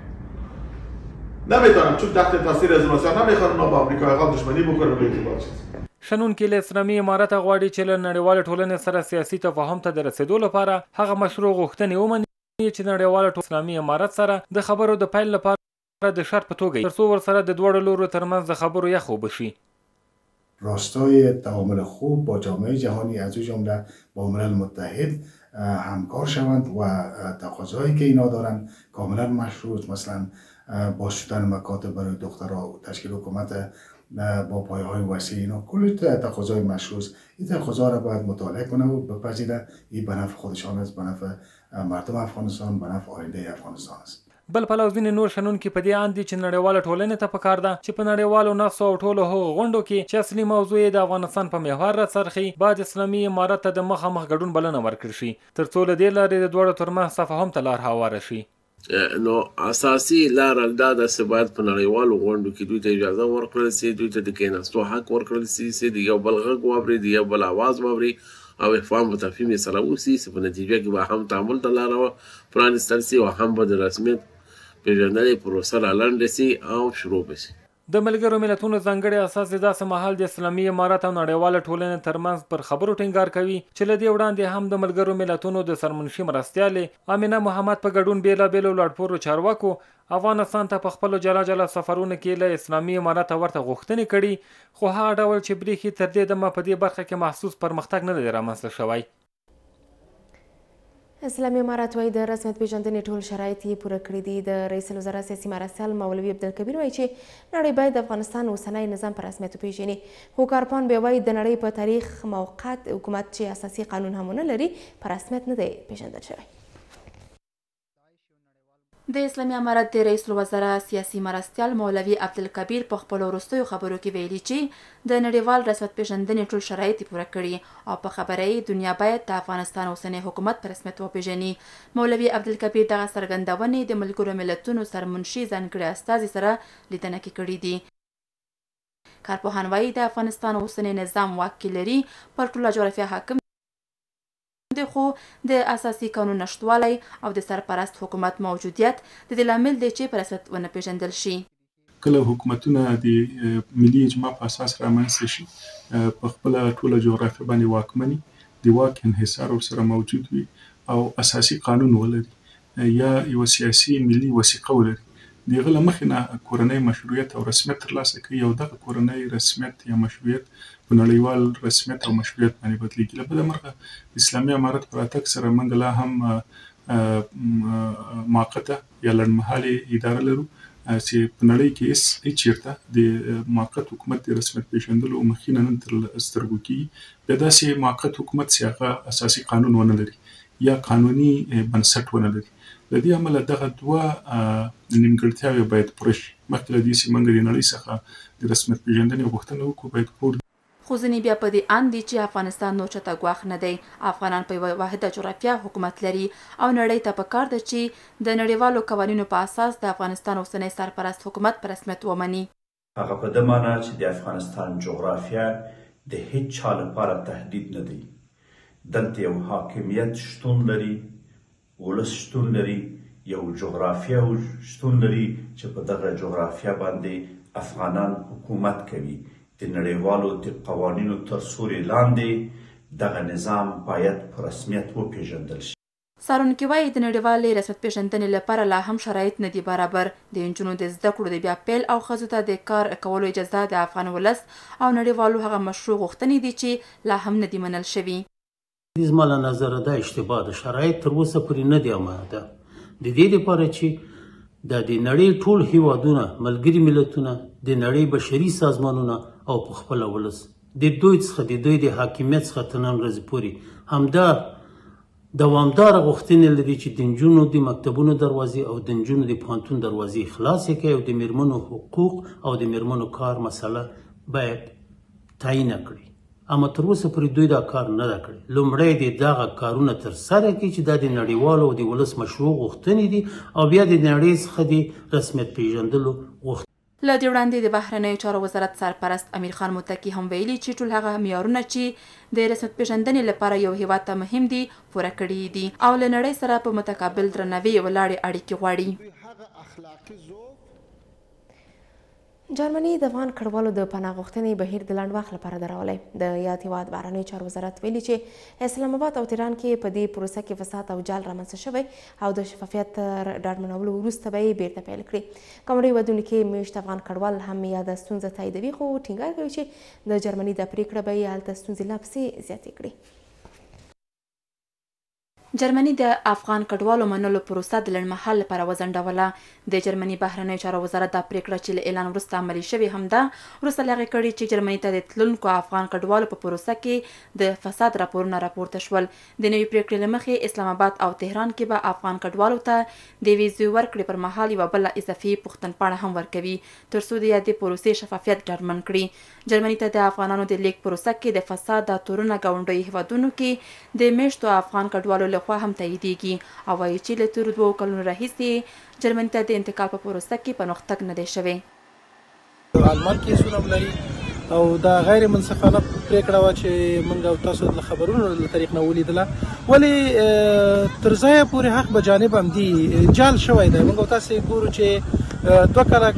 [SPEAKER 14] نمیتونم چون تحت تاثیر ازولاسیون نمیخوام ما با امریکا اقام دشمنی بکنم به اعتبار چیز.
[SPEAKER 13] شنونکي له اسلامي امارت غواړي چې له نړیوالې ټولنې سره سیاسي تفاهم ته د رسیدو لپاره هغه مشروع غوښتنې ومني چې نړیواله اسلامي امارت سره د خبرو د پیل لپاره د شرط په توګه ترڅو ورسره د دواړو لورو ترمنځ د خبرو یخ اوبه شي.
[SPEAKER 15] راستای تعامل خوب با جامعه جهانی از جمله با ملل متحد همکار شوند و تقاضایی که اینا دارن کاملا مشروط، مثلا باز شدن مکاتب برای دخترها، تشکیل حکومت با پایه های وسیع، اینا کل تقاضای مشروط. این تقاضا را باید مطالعه کنه و بپذیره. این به نفع خودشان است، به نفع مردم افغانستان، به نفع آینده افغانستان است.
[SPEAKER 13] بل پلو ځینې نور شنونکي په دې اند دي چې نړیواله ټولنې ته پکار ده چې په نړیوالو ناستو او ټولو هغو غونډو کې چې اصلي موضوع یې د افغانستان په محور راڅرخي باید اسلامي امارت ته د مخامخ ګډون بلنه ورکړل شي ترڅو له دې لارې د دواړو ترمنځ تفاهم ته لار هواره شي.
[SPEAKER 16] نو اساسي لار دا ده چې باید په نړیوالو غونډو کې دوی ته اجازه ورکړل شي، دوی ته د کېناستو حق ورکړل شي چې د یو بل غږ واوري، د یو بل اواز واوري او افهام و تفهیم یې سره وشي چې په نتیجه کې به هم تعامل ته لاره پرانیستل شي او هم به د رسمیت پیژندنې پروسه رالنډه شي او شروع بشي.
[SPEAKER 13] د ملګرو ملتونو ځانګړي اساسي داسې مهال د اسلامي امارت او نړیواله ټولنې ترمنځ پر خبرو ټینګار کوي چې له دې وړاندې هم د ملګرو ملتونو د سرمنشي مرستیالې امینه محمد په ګډون بېلابېلو لوړپوړو چارواکو افغانستان ته په خپلو جلا جلا سفرونو کې له اسلامي امارت ورته غوښتنې کړي، خو هغه ډول چې برېښي تر دې دمه په دې برخه کې محسوس پرمختګ نه دی رامنځته شوی.
[SPEAKER 1] اسلامي امارت وايي د رسمیت پیژندنې ټول شرایط یې پوره کړي دي. د رئیس الوزرا سیاسي مرستیال مولوي عبدالکبیر وایي چې نړۍ باید د افغانستان اوسنی نظام په رسمیت وپیژني، خو کارپان بیا وایي د نړۍ په تاریخ موقت حکومت چې اساسي قانون هم ونه لري په رسمیت نه دی پیژندل شوی.
[SPEAKER 17] د اسلامي امارت د رئیس الوزرا سیاسي مرستیال مولوي عبدالکبیر په خپلو وروستیو خبرو کې ویلي چې د نړیوال رسمیت پیژندنې ټول شرایط پوره کړي او په خبره یې دنیا باید د افغانستان اوسنی حکومت په رسمیت وپیژني. مولوي عبدالکبیر دغه څرګندونې د ملګرو ملتونو سرمنشي ځانګړي استازي سره لیدنه کې کړي دي. کارپوهان وایي د افغانستان اوسنی نظام واک کې لري، پر ټوله جغرافیه حاکم خو د اساسي قانون نشتوالی او د سرپرست حکومت موجودیت د دې لامل دی چې په رسمیت ونه پیژندل شي.
[SPEAKER 18] کله حکومتونه د ملي اجماع په اساس رامنځته شي په خپله ټوله جغرافیه باندې واکمني، د واک انحصار ورسره موجود وي او اساسي قانون ولري یا یوه سیاسي ملي وثیقه ولري، د هغه له مخې نه کورنۍ مشروعیت او رسمیت ترلاسه کوي او دغه کورنۍ رسمیت یا مشروعیت په نړیوال رسمیت او مشروعیت باندې بدلېږي. له بده مرغه اسلامي امارت په راتګ سره موږ لا هم موقته یا لنډمهالې اداره لرو چې په نړۍ کې هیڅ هیڅ چېرته د موقت حکومت د رسمیت پېژندلو مخینه نن تر سترګو کېږي. بیا داسې موقت حکومت چې هغه اساسي قانون ونه لري یا قانوني بنسټ ونه لري. له دې امله دغه دوه نیمګړتیاوې باید پوره شي. مخکې له دې چې موږ د نړۍ څخه د رسمیت پېژندنې غوښتنه وکړو باید پوره
[SPEAKER 17] خو ځینې بیا په دې اند دي چې افغانستان نور چاته ګواښ نه دی. افغانان په یوه واحده جغرافیه حکومت لري او نړۍ ته پکار ده چې د نړیوالو قوانینو په اساس د افغانستان اوسنی سرپرست حکومت په رسمیت ومني.
[SPEAKER 19] هغه په دې معنی چې د افغانستان جغرافیه د هیڅ چا لپاره تهدید نه دی. دلته یو حاکمیت شتون لري، ولس شتون لري، یو جغرافیه شتون لري چې په دغه جغرافیه باندې افغانان حکومت کوي. د نړیوالو د قوانینو تر سوري لاندې دغه نظام باید په رسمیت وپېژندل شي.
[SPEAKER 17] څارونکي وایي د نړیوالې رسمیت پېژندنې لپاره لا هم شرایط نه دي برابر. د نجونو د زده کړو د بیا پیل او ښځو ته د کار کولو اجازه د افغان ولس او نړیوالو هغه مشروع غوښتنې دي چې لا هم نه دي منل شوي.
[SPEAKER 20] زما له نظره دا اشتباه ده. شرایط تر اوسه پورې نه دي آماده د دې لپاره چې د د نړۍ ټول هیوادونه، ملګري ملتونه، د نړۍ بشري سازمانونه او په خپل ولس د دوی څخه د دوی د حاکمیت څخه تر نن ورځې پورې همدا دوامداره غوښتنې لري چې د نجونو د مکتبونو دروازې او د نجونو د پوهنتون دروازې خلاصې کړي او د میرمنو حقوق او د میرمنو کار مسله باید تعیین کړي. اما تر اوسه پورې دوی دا کار نه ده کړی. لومړی د دغه کارونه ترسره کړي چې دا د نړیوالو او د ولس مشروع غوښتنې دي او بیا د نړۍ څخه د رسمیت پېژندلو غوښتنې.
[SPEAKER 17] له دې وړاندې د بهرنیو چارو وزارت سرپرست امیر خان متکي هم ویلي چې ټول هغه معیارونه چې د رسمیت پېژندنې لپاره یو هیواد ته مهم دي پوره کړي دي او له نړۍ سره په متقابل درناوي ولاړې اړیکې غواړي.
[SPEAKER 1] جرمني د افغان کډوالو د پناه غوښتنې بهیر د لنډ وخت لپاره درولی. د یاد هیواد بهرنیو چارو وزارت ویلي چې اسلام آباد او تهران کې په دې پروسه کې فساد او جال رامنځته شوی او د شفافیت تر ډاډمنولو وروسته به یې بیرته پیل کړي. قمري ودونکي میشت افغان کډوال هم یاده ستونزه تاییدوي خو ټینګار کوي چې د جرمني دا پریکړه به یې هلته ستونزې لا پسې زیاتې کړي.
[SPEAKER 17] جرمني د افغان کډوالو منلو پروسه د لنډمهال لپاره وځنډوله. د جرمني بهرنیو چارو وزارت دا پریکړه چې له اعلان وروسته عملي شوې همدا وروسته له هغې کړي چې جرمني ته د تلونکو افغان کډوالو په پروسه کې د فساد راپورونه راپورته شول. د نوې پریکړې له مخې اسلام آباد او تهران کې به افغان کډوالو ته د ویزې ورکړې پر مهال یوه بله اضافي پوښتنپاڼه هم ورکوي تر څو د یادې پروسې شفافیت ډاډمن کړي. جرمني ته د افغانانو د لیږد پروسه کې د فساد دا تورونه ګاونډیو هیوادونو کې د میشتو افغان کډوالو لخوا هم تاییدیږي او وایي چې له تېرو دوو کلونو راهیسې جرمني ته د انتقال په پروسه کې پرمختګ نه دی شوی.
[SPEAKER 21] آلمان کیسونه هم لري او دا غیر منصفانه پریکړه وه چې موږ او تاسو د خبرونو له طریق نه ولیدله. ولې تر ځایه پورې حق به جانب همدي جال شوی دی. موږ او تاسې ګورو چې دوه کاله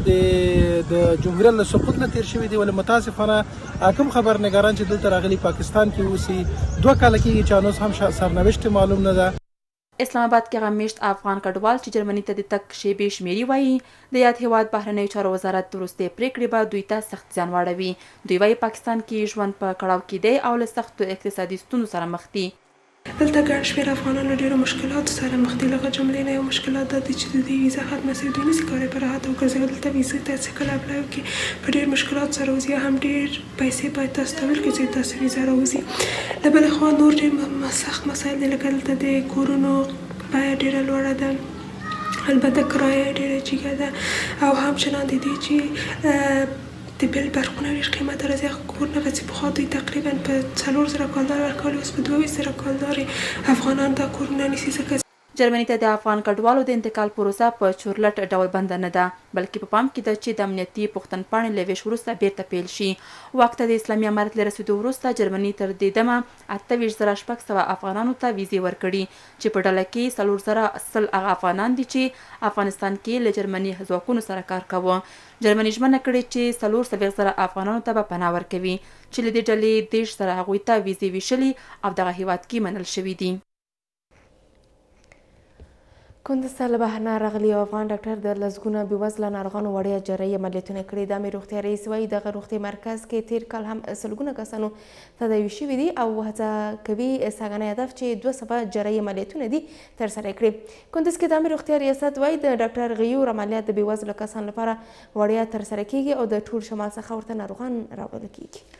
[SPEAKER 21] د جمهوریت له سقوط نه تېر شوي دي. ولې متاسفانه کوم خبرنګاران چې دلته راغلي پاکستان کې اوسي دوه کاله کېږي چې هنوز هم سرنوشت معلوم نه ده.
[SPEAKER 17] اسلام آباد کې هغه میشت افغان کډوال چې جرمني ته د تګ شیبې شمیري وایي د یاد هیواد بهرنیو چارو وزارت د وروستۍ پریکړې به دوی ته سخت زیان واړوي. دوی وایي پاکستان کې ژوند په کړاو کې دی او له سختو اقتصادي ستونزو سره مخ دي.
[SPEAKER 22] دلته ګڼ شمېر افغانان له ډېرو مشکلاتو سره مخ دي. له هغه جملې نه یو مشکلات دا دی چې د دوی ویزه ختمه شوې. دوی نشي کولی په راحت وګرځي. دلته ویزې ته چې کله اپلای وکړي په ډېر مشکلاتو سره وځي. هم ډېر پیسې باید تاسو ته ورکړي چې تاسو ویزه راوځي. له بلې خوا نور ډېر سخت مسایل دي لکه دلته د کورونو بیه ډېره لوړه ده، البته کرایه ډېره جګه ده او همچنان د دې چې د بیل برقونه ډېر قیمته راځي. هغه کورونه به چې پخوا دوی تقریبا په څلور زره کالدار ورکولي اوس په دوه ویشت زره کالدارې افغانان دا کورونه نیسي. ځکه
[SPEAKER 17] جرمني ته د افغان کډوالو د انتقال پروسه په چورلټ ډول بنده نه ده بلکې په پام کې ده چې د امنیتي پوښتنپاڼې له ویش وروسته بیرته پیل شي. واک ته د اسلامي امارت له رسېدو وروسته جرمني تر دې دمه اته ویشت زره شپږ سوه افغانانو ته ویزې ورکړي چې په ډله کې څلور زره سل هغه افغانان دي چې افغانستان کې له جرمني ځواکونو سره کار کوه. جرمني ژمنه کړې چې څلور څلوېښت زره افغانانو ته به پناه ورکوي چې له دې ډلې دېرش زره هغوی ته ویزې ویشلي او دغه هیواد کې منل شوي دي.
[SPEAKER 1] کندز ته له بهر نه راغلي یو افغان ډاکټر د لسګونه بېوزله ناروغانو وړیا جراحي عملیاتونه کړي. د عامې روغتیا رئیس وایي دغه روغتي مرکز کې تېر کال هم سلګونه کسانو تداوي شوي دي او هڅه کوي ساګانی هدف چې دوه سوه جراحي عملیاتونه دي ترسره کړي. کندز کې د عامې روغتیا ریاست وایي د ډاکټر غیور عملیات د بېوزله کسانو لپاره وړیا ترسره کیږي او د ټول شمال څخه ورته ناروغان راوړل کیږي.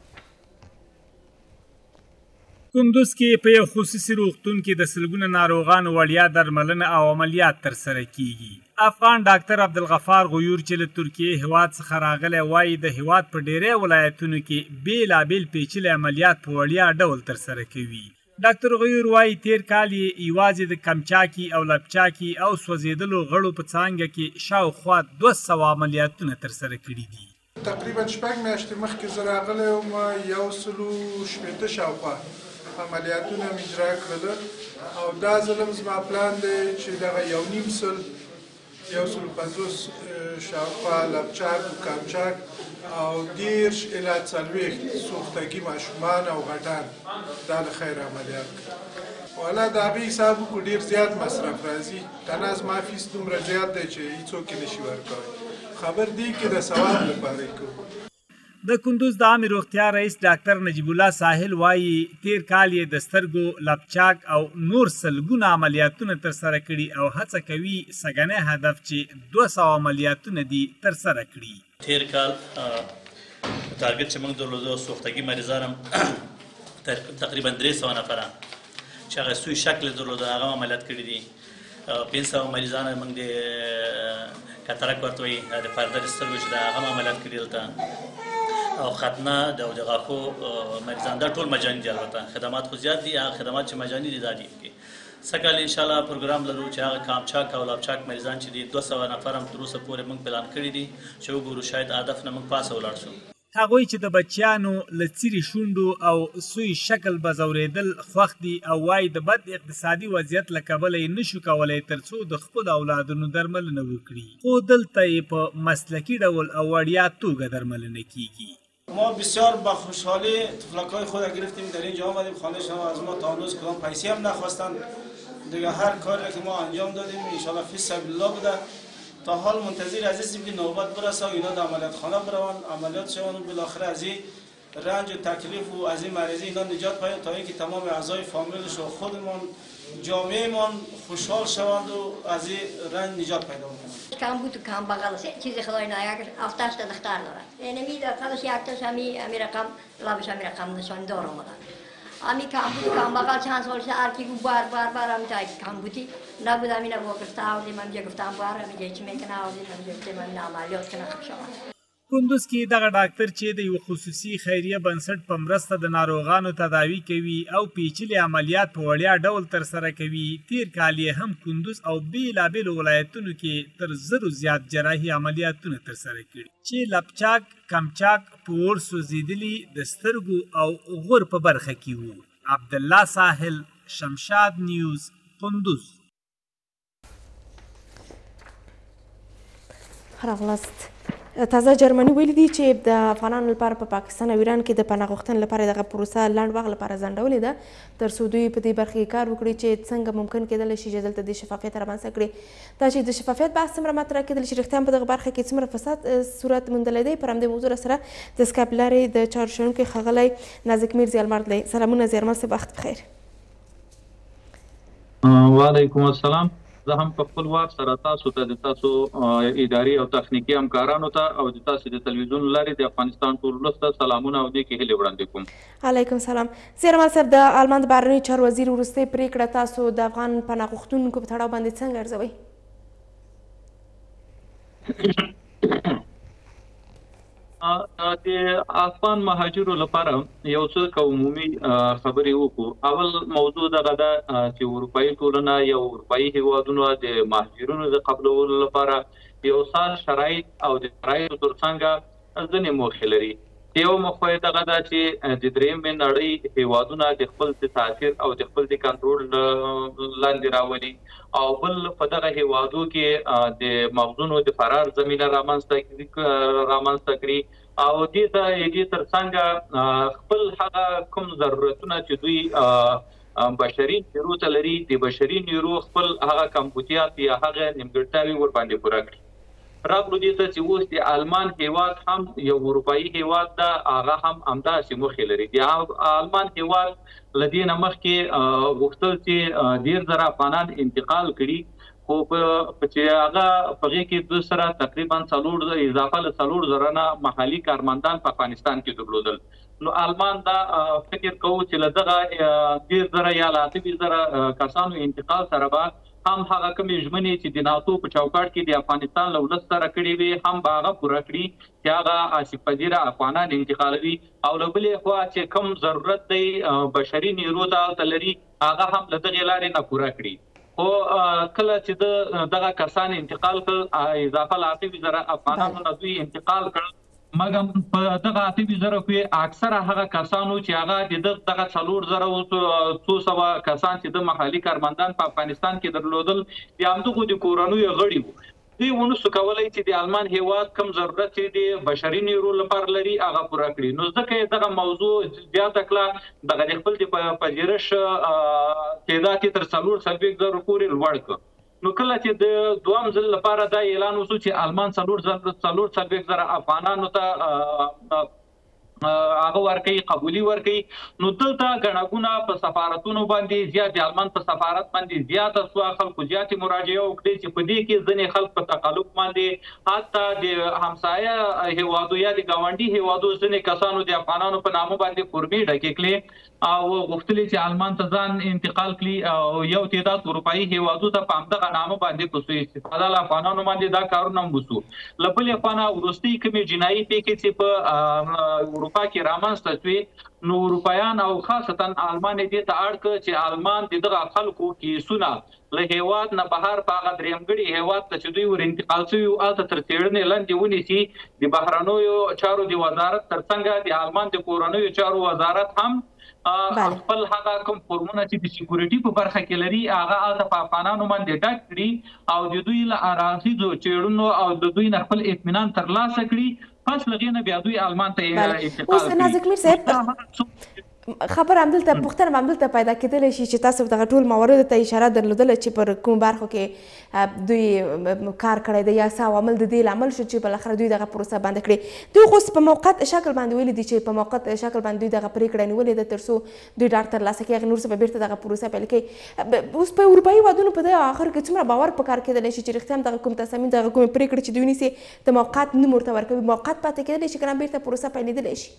[SPEAKER 3] کندز کې په یو خصوصي روغتون کې د سلګونه ناروغانو وړیا درملنه او عملیات ترسره کیږي. افغان ډاکټر عبدالغفار غیور چې له ترکیې هیواد څخه راغلی وایي د هیواد په ډیری ولایتونو کې بیلابیل پیچلي عملیات په وړیا ډول ترسره کوي. ډاکټر غیور وایي تیر کال یې یوازې د کمچاکي او لپچاکي او سوځېدلو غړو په څانګه کې شاوخوا دوه سوه عملیاتونه ترسره کړي دي.
[SPEAKER 4] تقریبا شپږ میاشتې مخکې زه راغلی وم، یو سلو شپېته شاوخوا عملیاتونه مې اجرا کړل او دا ځل هم زما پلان دی چې دغه یو نیم سل یو سلو پنځوس شاوخوا لپچاک او کمچاک او دېرش الی څلوېښت سوختګي ماشومان او غټان دا له خیره عملیات کړل. والا د هغې حساب وکړو ډېر زیات مصرف راځي. تنها زما فیس دومره زیات دی چې هېڅوک یې نشي ورکولی. خبر دی کې د ثواب لپاره یې کوو.
[SPEAKER 3] د کندوز د عامې روغتیا رئیس ډاکټر نجیب الله ساحل وایي تیر کال یې د سترګو لپچاک او نور سلګونه عملیاتونه ترسره کړي او هڅه کوي سږنی هدف چې دوه سوه عملیاتونه دي ترسره کړي.
[SPEAKER 23] تیر کال تارګت چې موږ درلودو سوختګي مریضان هم تقریبا درې سوه نفره چې هغه سوی شکل درلوده هغه عملیات کړي دي. پنځه سوه مریضان موږ د کاتاراک ورته وایي د پرده د سترګو چې د هغه عملیات کړي دلته او ختنه د د غاښو مریضان دا ټول مجاني دي. البته خدمات خو زیات دي، هغه خدمات چې مجاني دي دا دي. سږ کال انشاءالله پروګرام لرو چې هغه کامچاک او لپچاک مریضان چې دي دوه سوه نفر هم تر اوسه پورې موږ پلان کړي دي چې وګورو شاید هدف نه موږ پاسه ولاړ شو.
[SPEAKER 3] هغوی چې د بچیانو له څیرې شونډو او سوی شکل به ځورېدل خوښ دي او وایي د بد اقتصادي وضعیت له کبله یې نشو کولی تر څو د خپلو اولادونو درملنه وکړي، خو دلته یې په مسلکي ډول او وړیا توګه درملنه کیږي.
[SPEAKER 24] ما بسیار با خوشحالی طفلکای خود گرفتیم در اینجا آمدیم. خانه‌شان از ما تا هنوز کدام پیسه هم نخواستند. دیگه هر کاری که ما انجام دادیم ان شاء الله فی سبیل الله بوده. تا حال منتظر هستیم که نوبت برسه و اینا در عملیات خانه بروند، عملیات شوند و بالاخره از این رنج و تکلیف و از این مریضی اینا نجات پیدا تا اینکه تمام اعضای فامیلش و خودمان جامعهمان خوشحال شوند و از این رنج نجات پیدا کنند.
[SPEAKER 25] کم بود و کم بغل چیزی خدای نایگر افتاش تا دختر دارد. اینمی در خودش یک تاش همی همی رقم لابش همی رقم نشان دار آمدن. همی کم بود کم بغل چند سال شد هر کی گفت بار بار بار همی تا کم بودی نبود همی نبود گفته آوردیم همی گفتم بار همی جایی چی میکنه آوردیم همی گفتیم همی عملیات کنه خوب شود.
[SPEAKER 3] کندوز کې دغه ډاکټر چې د یو خصوصي خیریه بنسټ په مرسته د ناروغانو تداوي کوي او پیچلي عملیات په وړیا ډول ترسره کوي، تیر کال یې هم کندوز او بیلابیلو ولایتونو کې تر زرو زیات جراحي عملیاتونه ترسره کړي چې لپچاک، کمچاک، پور سوځېدلي د سترګو او غور په برخه کې وو. عبدالله ساحل، شمشاد نیوز، کندوز.
[SPEAKER 1] راغلاست. تازه جرمني ویلي دي چې د افغانانو لپاره په پاکستان او ایران کې د پناه غوښتنې لپاره دغه پروسه لنډ وخت لپاره ځنډولې ده تر څو دوی په دې برخه کې کار وکړي چې څنګه ممکن کېدلی شي چې دلته د شفافیت رامنځته کړي. دا چې د شفافیت بحث څومره مطرح کېدلی چې رښتیا په دغه برخه کې څومره فساد صورت موندلی دی، پر همدې موضوع سره د سکایپ لارې د چارو شنونکی ښاغلی نازک میر زیارمرد دی. سلامونه زیارمرد صاحب، وخت بخیر.
[SPEAKER 26] وعلیکم السلام. زه هم په خپل وار سره تاسو ته د تاسو اداري او تخنیکي همکارانو ته او د تاسو د تلویزیون لارې د افغانستان ټول ولس ته سلامونه او نیکې هیلې وړاندې کوم.
[SPEAKER 1] علیکم سلام. زیرمل صاحب، د آلمان د بهرنیو چارو وزیر وروستۍ پریکړه تاسو د افغان پناه غوښتونکو په تړاو باندې څنګه ارزوئ؟
[SPEAKER 26] د افغان مهاجرو لپاره یو څه عمومي خبرې وکړو. اول موضوع دغه ده چې اروپایي ټولنه یا اروپایي هیوادونو د مهاجرینو د قبلولو لپاره یو ساز شرایط او د شرایطو ترڅنګ ځینې موخې لري. یو موخه یې دغه ده چې د درېیمې نړۍ هیوادونه د خپل د تاثیر او د خپل د کنټرول لاندې راولي او بل په دغه هیوادو کې د مغزونو د فرار زمینه رامنځته کړي او دې ته دې ترڅنګ خپل هغه کوم ضرورتونه چې دوی بشري نیرو ته لري د بشري نیرو خپل هغه کمبودیات یا هغه نیمګړتیاوې ورباندې پوره کړي. راغلو دې ته چې اوس د آلمان هیواد هم یو اروپایي هیواد ده، هغه هم همداسې موخې لري. د آلمان هیواد له دې نه مخکې غوښتل چې ډېر زره افغانان انتقال کړي، خو په چې هغه په هغې کې دوی سره تقریبا څلور اضافه له څلور زره نه محلي کارمندان په افغانستان کې درلودل. نو آلمان دا فکر کوو چې له دغه ډېر زره یا له اته ویشت زره کسانو انتقال سره به هم هغه کومې ژمنې چې د ناتو په چوکاټ کې د افغانستان له ولس سره کړې وي هم به هغه پوره کړي چې هغه آسیب پذیره افغانان انتقالوي، او له بلې خوا چې کوم ضرورت دی بشري نیرو ته هلته لري هغه هم له دغې لارې نه پوره کړي. خو کله چې د دغه کسان انتقال کړل، اضافه له اته ویشت زره افغانانو نه دوی انتقال کړل، مګر په دغه اته ویشت زره کې اکثره هغه کسانو چې هغه د دغه څلور زره څو سوه کسان چې د محلي کارمندان په افغانستان کې درلودل د همدغو د کورنیو غړي وو. دوی ونسو کولی چې د آلمان هیواد کوم ضرورت چې د بشري نیرو لپاره لري هغه پوره کړي. نو ځکه یې دغه موضوع زیاته کړه، دغه د خپل د پذیرش تعداد یې تر څلور څلوېښت زرو پورې لوړ کړ. نو کله چې د دوام ځل لپاره دا اعلان وشو چې آلمان څلور څلور څلوېښت زره افغانانو ته هغه ورکوي، قبولي ورکوي، نو دلته ګڼه ګوڼه په سفارتونو باندې زیات، د آلمان په سفارت باندې زیاته سوه، خلکو زیاتې مراجعه وکړې چې په دې کې ځینې خلک په تقلب باندې حتی د همسایه هیوادو یا د ګاونډي هیوادو ځینې کسانو د افغانانو په نامه باندې فورمې ډکې کړې او غوښتلې چې آلمان ته ځان انتقال کړي، او یو تعداد اروپایي هیوادو ته په همدغه نامه باندې په سوء استفاده له افغانانو باندې دا کارونه هم وشو. له بلې خوا نه وروستۍ کومې جنایي پیښې چې په اروپا کې رامنځته شوې، نو اروپایان او خاصتا آلمان یې دې ته اړ کړ چې آلمان د دغه خلکو کیسونه له هیواد نه بهر په هغه درېیمګړي هیواد ته چې دوی ور انتقال شوي وو هلته تر څېړنې لاندې ونیسي. د بهرنیو چارو د وزارت ترڅنګ د آلمان د کورنیو چارو وزارت هم خپل هغه کوم فورمونه چې د سکیورټي په برخه کې لري هغه هلته په افغانانو باندې ډک کړي او د دوی له اراضیو څېړنو او د دوی نه خپل اطمینان ترلاسه کړي. پس له هغې نه بیا دوی آلمان ته انتقال
[SPEAKER 1] اوس نازک میر صاحب خبر همدلته پوښتنه همدلته پیدا کېدلی شي چې تاسو دغه ټول مواردو ته اشاره درلودله چې پر کوم برخو کې دوی کار کړی دی یا څه عوامل د دې لامل شو چې بالاخره دوی دغه پروسه بنده کړي. دوی خو په موقت شکل باندې ویلي دي چې په موقت شکل باندې دوی دغه پرېکړه نیولې ده تر څو دوی ډاډ ترلاسه کړي، هغې نور څه به بېرته دغه پروسه پیل کړي. اوس په اروپایي هېوادونو په دغه آخر کې څومره باور په کار کېدلی شي چې رښتیا هم دغه کوم تصامیم دغه کومې پرېکړې چې دوی نیسي د موقت نوم ورته ورکوي موقت پاتې کېدلی شي که نه بېرته پروسه پیلېدلی شي؟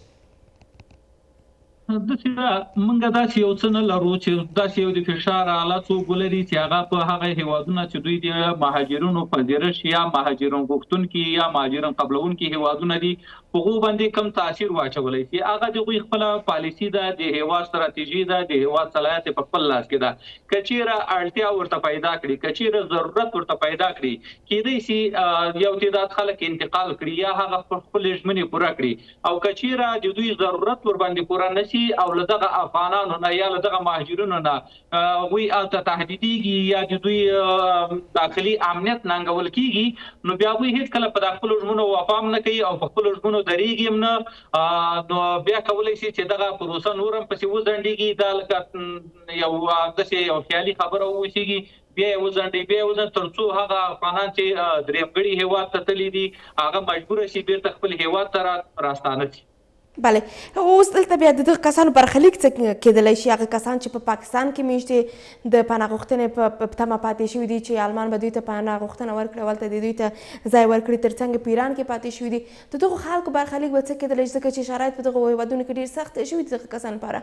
[SPEAKER 26] داسې ده موږ داسې یو څه نه لرو چې داسې یو د فشار حالت څوک ولري چې هغه په هغه هیوادونه چې دوی د مهاجرینو پذیرش یا مهاجرین غوښتونکي یا مهاجرین قبلونکي هیوادونه دي په هغو باندې کم تاثیر واچولی شي. هغه د هغوی خپله پالیسي ده، د هیواد ستراتیژي ده، د هیواد صلاحیت په خپل لاس کې ده. که چیرې اړتیا ورته پیدا کړي، که چیرې ضرورت ورته پیدا کړي، کیدای شي یو تعداد خلک انتقال کړي یا هغه خپلې ژمنې پوره کړي، او که چیرې د دوی ضرورت ورباندې پوره نه شي او له دغه افغانانو نه یا له دغه مهاجرینو نه هغوی هلته تهدیدېږي یا د دوی داخلي امنیت ننګول کېږي، نو بیا هغوی هېڅکله په خپلو ژمنو وفا هم نه کوي او په خپلو ژمنو درېږي هم نه. نو بیا کولی شي چې دغه پروسه نور هم پسې وځنډېږي، دا لکه یو داسې یو خیالي خبره واوسېږي، بیا یې وځنډوي بیا یې وځنډوي تر څو هغه افغانان چې درېیمګړي هېواد ته تللي دي هغه مجبوره شي بیرته خپل هېواد ته راستانه شي.
[SPEAKER 1] بله اوس دلته بیا د دغه کسانو برخلیک څه کېدلی شي؟ هغه کسان چې په پاکستان کې میشت دي د پناه غوښتنې په تمه پاتې شوي دي چې آلمان به دوی ته پناه غوښتنه ورکړي او هلته د دوی ته ځای ورکړي، تر څنګ په ایران کې پاتې شوي دي، د دغو خلکو برخلیک به څه کېدلی شي ځکه چې شرایط په دغو هېوادونو کې ډېر سخت شوي دي دغه کسانو لپاره؟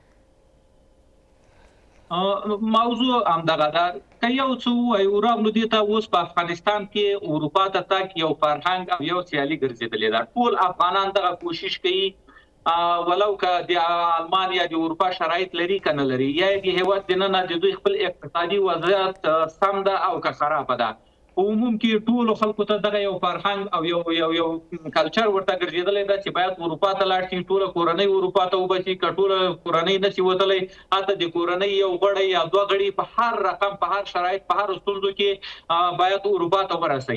[SPEAKER 26] موضوع همدغه ده. که یو څه ووایو راغلو دې ته اوس په افغانستان کې اروپا ته تګ یو فرهنګ او یو سیالي ګرځېدلې ده. ټول افغانان دغه کوشش کوي ولو که د آلمان یا د اروپا شرایط لري که نه لري، یا د هېواد دننه د دوی خپل اقتصادي وضعیت سم ده او که خرابه ده. په عموم کې ټولو خلکو ته دغه یو فرهنګ او یو یو یو کلچر ورته ګرځېدلی ده چې باید اروپا ته لاړ شي، ټوله کورنۍ اروپا ته وبسي. که ټوله کورنۍ نشي وتلی هلته د کورنۍ یو غړی یا دوه غړي په هر رقم په هر شرایط په هر ستونزو کې باید اروپا ته ورسوي.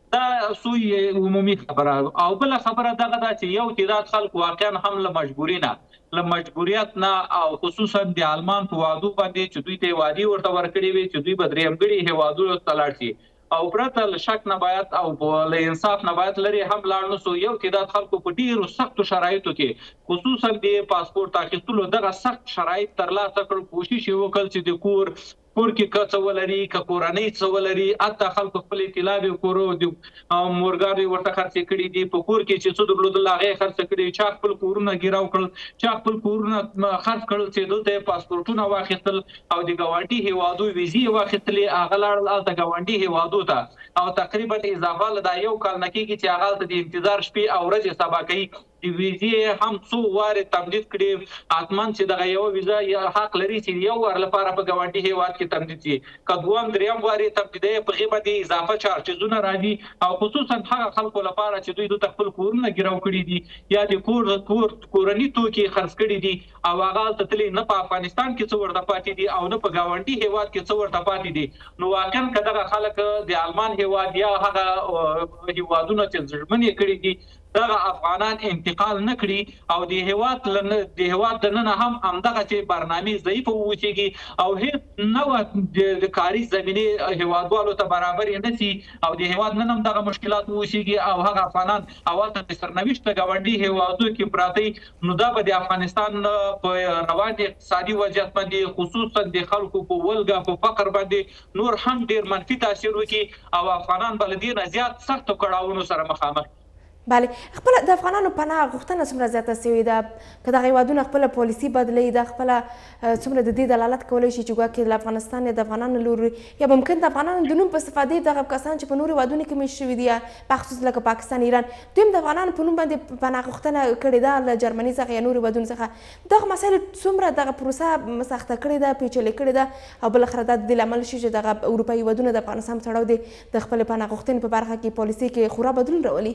[SPEAKER 26] دا سوی عمومي خبره. او بله خبره دغه ده چې یو تعداد خلک واقعا هم له مجبوري نه له مجبوریت نه او خصوصا د آلمان په وعدو باندې چې دوی ته وعدې ورته ورکړې وي چې دوی به درېیمګړي هېوادونو ته لاړ شي او پرته له شک نه باید او له انصاف نه باید لرې هم لاړ نه سو. یو تعداد خلکو په ډېرو سختو شرایطو کې خصوصا د پاسپورت اخیستلو دغه سخت شرایط ترلاسه کړ، کوشش یې وکړ چې د کور کور کې که څه ولري که کورنۍ څه ولري، حتی خلکو خپل اطلاع کورو د مورګانې ورته خرڅې کړي دي، په کور کې چې څه درلودل هغه یې خرڅ کړي، چا خپل کورونه ګیراو کړل، چا خپل کورونه خرڅ کړل چې دلته یې پاسپورټونه واخیستل او د ګاونډي هېوادو ویزې یې واخیستلې، هغه لاړل هلته ګاونډي هېوادو ته او تقریبا اضافه له دا یو کال نه کېږي چې هغه هلته د انتظار شپې او ورځې سبا کوي. د ویزې هم څو وارې تمدید کړي، حتما چې دغه یوه ویزه حق لري چې یو وار لپاره په ګاونډي هېواد کې تمدید شي، که دوهم درېیم وار یې تمدیدوي په هغې باندې اضافه چارجزونه راځي او خصوصا هغه خلکو لپاره چې دوی دلته خپل کورونه ګیراو کړي دي یا د کور کور کورني توکي خرڅ کړي دي او هغه هلته تللي نه په افغانستان کې څه ورته پاتې دي او نه په ګاونډي هېواد کې څه ورته پاتې دي. نو واقعا که دغه خلک د آلمان هېواد یا هغه هېوادونه چې زړمن یې کړي دي دغه افغانان انتقال نه کړي او د هېواد د هېواد دننه هم همدغه چې برنامې ضعیفه واوسېږي او هېڅ نوع د کاري زمینې هېوادوالو ته برابر یې نه سي او د هېواد نن هم دغه مشکلات واوسېږي او هغه افغانان اولته د سرنوشته ګاونډي هېوادو کې پراته نو دا به د افغانستان په روان اقتصادي وضعیت باندې خصوصا د خلکو په ولګه په فقر باندې نور هم ډېر منفي تاثیر وکړي او افغانان به له دې نه زیات سختو کړاوونو سره مخامخ.
[SPEAKER 1] بله، خپل د افغانانو پناه غوښتنه څومره زیاته سوې ده؟ که دغه هېوادونه خپله پالیسي بدلوي دا خپله څومره د دې دلالت کولی شي چې ګواکې له افغانستان یا د افغانانو لوري یا ممکن د افغانانو د نوم په استفادې دغه کسان چې په نورو هېوادونو کې مېشت شوي دي یا بخصوص لکه پاکستان، ایران، دوی هم د افغانانو په نوم باندې پناه غوښتنه کړې ده له جرمني څخه یا نورو هېوادونو څخه. دغه مسایل څومره دغه پروسه سخته کړې ده، پیچلې کړې ده او بالاخره دا د دې لامل شي چې دغه اروپایي هېوادونه د افغانستان په تړاو د خپلې پناه غوښتنې په برخه کې پالیسۍ کې خورا بدلون راولي؟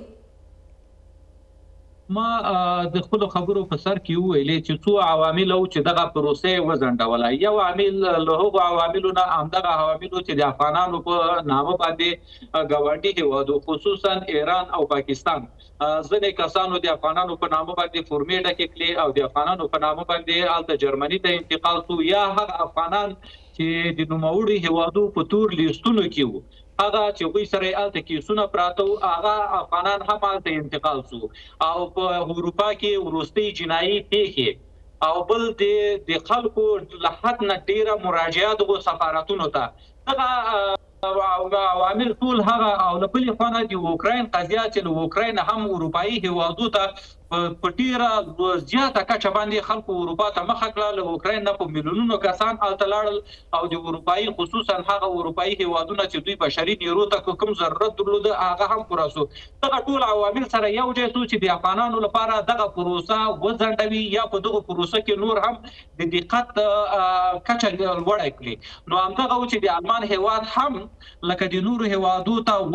[SPEAKER 26] ما د خپلو خبرو په سر کې وویلې چې څو عوامل وو چې دغه پروسه یې وځنډوله. یو عامل له هغو عواملو نه همدغه عواملو چې د افغانانو په نامه باندې ګاونډي هېوادو خصوصا ایران او پاکستان ځینې کسانو د افغانانو په نامه باندې فورمې ډکې کړې او د افغانانو په نامه باندې هلته جرمني ته انتقال شو، یا هغه افغانان چې د نوموړي هېوادو په تور لیستونو کې وو هغه چې هغوی سره یې هلته کیسونه پراته وو هغه افغانان هم هلته انتقال شو او په اروپا کې وروستۍ جنایي پیښې او بل د خلکو له حد نه ډېره مراجعه دغو سفارتونو ته دغه عوامل ټول هغه او له بلې خوا نه د اوکراین قضیه چې له اوکراین هم اروپایي هېوادو ته په ډېره زیاته کچه باندې خلکو اروپا ته مخه کړه. له اوکراین نه په میلیونونو کسان هلته لاړل او د اروپایي خصوصا هغه اروپایي هېوادونه چې دوی بشري نیرو ته کوم ضرورت درلوده هغه هم پوره سو. دغه ټول عوامل سره یو ځای سو چې د افغانانو لپاره دغه پروسه وځنډوي یا په دغه پروسه کې نور هم د دقت کچه لوړه کړي. نو همدغه و چې د آلمان هېواد هم لکه د نورو هېوادو ته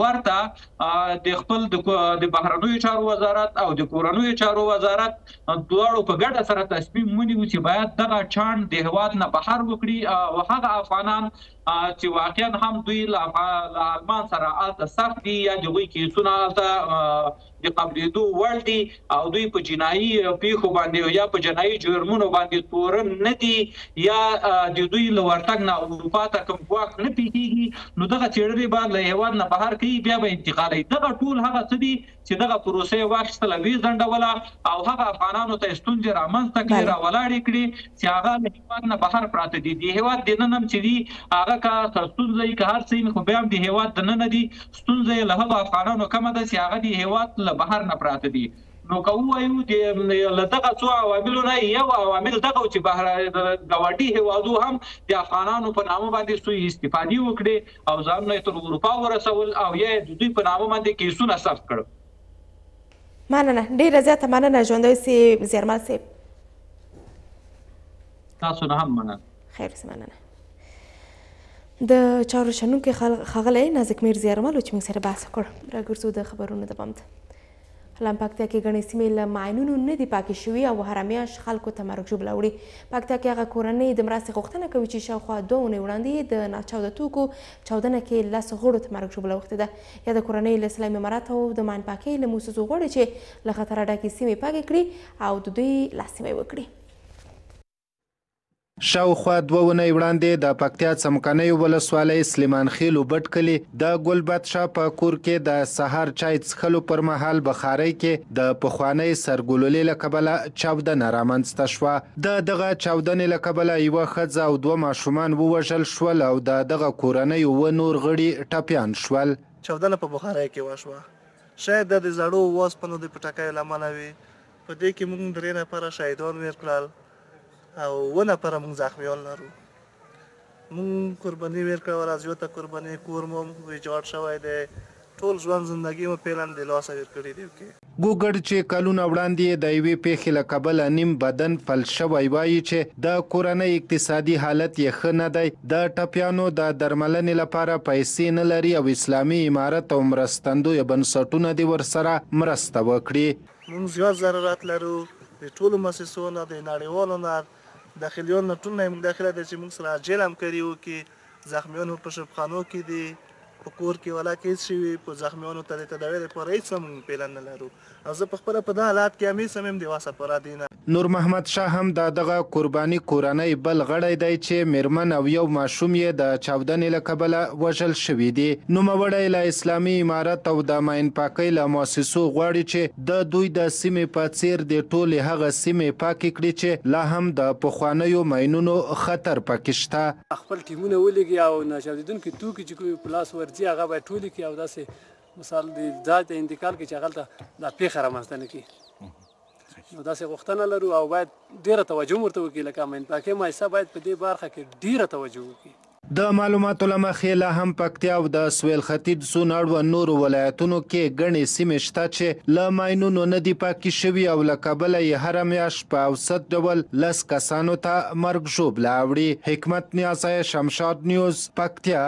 [SPEAKER 26] ورته د خپل د بهرنیو چارو وزارت او د کورنیو چارو وزارت دواړو په ګډه سره تصمیم ونیو چې باید دغه چاڼ د هېواد نه بهر وکړي او هغه افغانان چې واقعا هم دوی له آلمان سره هلته سخت دي یا د هغوی کیسونه هلته د قبلېدو وړ دي او دوی په جنایي پیښو باندې یا په جنایي جرمونو باندې تورن نه دي یا د دوی له ورتګ نه اروپا ته کوم ګواښ نه پېښېږي نو دغه څېړنې به له هېواد نه بهر کوي بیا به انتقالوي. دغه ټول هغه څه دي چې دغه پروسه یې واخیستله ویې ځنډوله او هغه افغانانو ته ستونزې رامنځته کړي راولاړې کړي چې هغه له هېواد نه بهر پراته دي. د هېواد دننه هم چې دي هغه که ستونزه یې که هر څه خو بیا هم د هېواد دننه دي ستونزه یې له هغو افغانانو کمه ده چې هغه د هېواد له بهر نه پراته دي. نو که ووایو د له دغه څو عواملو نه یو عوامل دغه و چې ګاونډي هېوادو هم د افغانانو په نامه باندې سوی استفادې وکړې او ځانونه یې تر اروپا ورسول او یا یې د دوی په نامه باندې کیسونه ثبت کړل.
[SPEAKER 1] مننه، ډېره زیاته مننه ژوندی صاحب، زیارمل صاحب.
[SPEAKER 26] تاسو نه هم مننه.
[SPEAKER 1] خیر اوسه، مننه. د چارو شنونکي ښاغلی نازک میر زیارمل و چې موږ سره بحث وکړ. راګرځو د خبرونو د بام ته. لا پکتیا کې ګڼې سیمې له معینونو نه دي پاکې شوي او هره میاشت خلکو ته مرګ ژوبله وړي. پکتیا کې هغه کورنۍ د مرستې غوښتنه کوي چې شاوخوا دوه اونۍ وړاندې د ناچاوده توکو چاودنه کې لس غړو ته مرګ ژوبله اوښتې ده. یاده کورنۍ له اسلامي امارات او د معین پاکۍ له موسسو غواړي چې له خطره ډکې سیمې پاکې کړي او د دوی لاسنیوی وکړي.
[SPEAKER 2] شاوخوا دوه اونۍ وړاندې د پکتیا څمکنیو ولسوالۍ سلیمان خیل وبټ کلي د ګل بادشاه په کور کې د سهار چای څښلو پر مهال بخارۍ کې د پخوانۍ سرګلولې له کبله چاودنه رامنځته شوه. د دغه چاودنې له کبله یوه ښځه او دوه ماشومان ووژل شول او د دغه کورنۍ اووه نور غړي ټپیان شول.
[SPEAKER 6] چاودنه په بخارۍ کې وشوه. شاید د زړو وسپنو د پټکیو له امله وي. په دې کې موږ درې نفره شهیدان ویر کړل او اووه نفره موږ زخمیان لرو. موږ قرباني ویر کړه ورځ یو ته قرباني کور مو ویجاړ شوی دی. ټول ژوند زندګي مو پیلن د لاسه ویر کړي دي.
[SPEAKER 2] ګوګړ چې کلونه وړاندې د یوې پیښې له کبله نیم بدن فلج شوی وایي چې د کورنۍ اقتصادي حالت یې ښه نه دی. د ټپیانو د درملنې لپاره پیسې نه لري او اسلامي امارت او مرستندویه بنسټونه دې ورسره مرسته وکړي.
[SPEAKER 6] موږ زیات ضرورت لرو د ټولو مؤسسو نه د نړیوالو نه داخلیان نه ټول نه موږ داخله دي چې موږ سره جیل هم کړي وو کې زخمیانو په شفخانو کې دي په کور کې ولا کې شوي په زخمیانو ته د تداوی لپاره هېڅ هم پلان نه لرو او زه په خپله په دا حالات کې هم هېڅ هم یم د واسه پوره دی نه.
[SPEAKER 2] نور محمد شاه هم د دغه قرباني کورنۍ بل غړی دی چې میرمن او یو ماشوم یې د چاودنې له کبله وژل شوي دي. نوموړی له اسلامي امارت او د معین پاکۍ له مؤسسو غواړي چې د دوی د سیمې په څیر د ټولې هغه سیمې پاکې کړي چې لا هم د پخوانیو ماینونو خطر پکې شته.
[SPEAKER 7] خپل ټیمونه ولګي او ناچاودېدونکي توکي چې کوم په لاس ورځي هغه باید ټولې کړي او داسې مثال د ځای ته انتقال کړي چې هغلته دا پیښه رامنځته نه کړي. نو داسې غوښتنه لرو او باید ډېره توجه ورته وکړي. لکه معین پاکۍ مؤسسه باید په دې برخه کې ډېره توجه وکړي.
[SPEAKER 2] د معلوماتو له مخې لا هم پکتیا او د سویل ختیځ څو اړوند نورو ولایتونو کې ګڼې سیمې شته چې له ماینونو نه دي پاکې شوي او له کبله یې هره میاشت په اوسط ډول لس کسانو ته مرګ ژوبله اوړي. حکمت نیازی، شمشاد نیوز، پکتیا.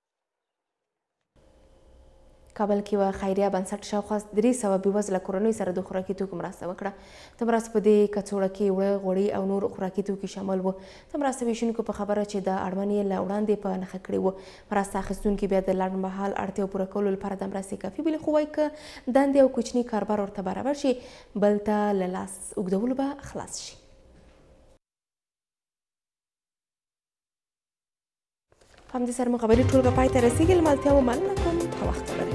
[SPEAKER 1] کابل کې یوه خیریه بنسټ شاوخوا درې سوه بېوزله کورنیو سره د خوراکي توکو مرسته وکړه. د مرستې په دې کڅوړه کې اوړه، غوړي او نور خوراکي توکي شامل وو. د مرسته ویشونکو په خبره چې د اړمن یې له وړاندې په نښه کړي وو. مرسته اخیستونکي بیا د لنډمهال اړتیاو پوره کولو لپاره د مرستې کافي بلې خو وایي که دندې او کوچني کاروبار ورته برابر شي بل ته له لاس اوږدولو به خلاص شي. په همدې سره مو خبرې ټولګه پای ته رسېږي. له ملتیا مو مننه کوم. ښه وخت ولرئ.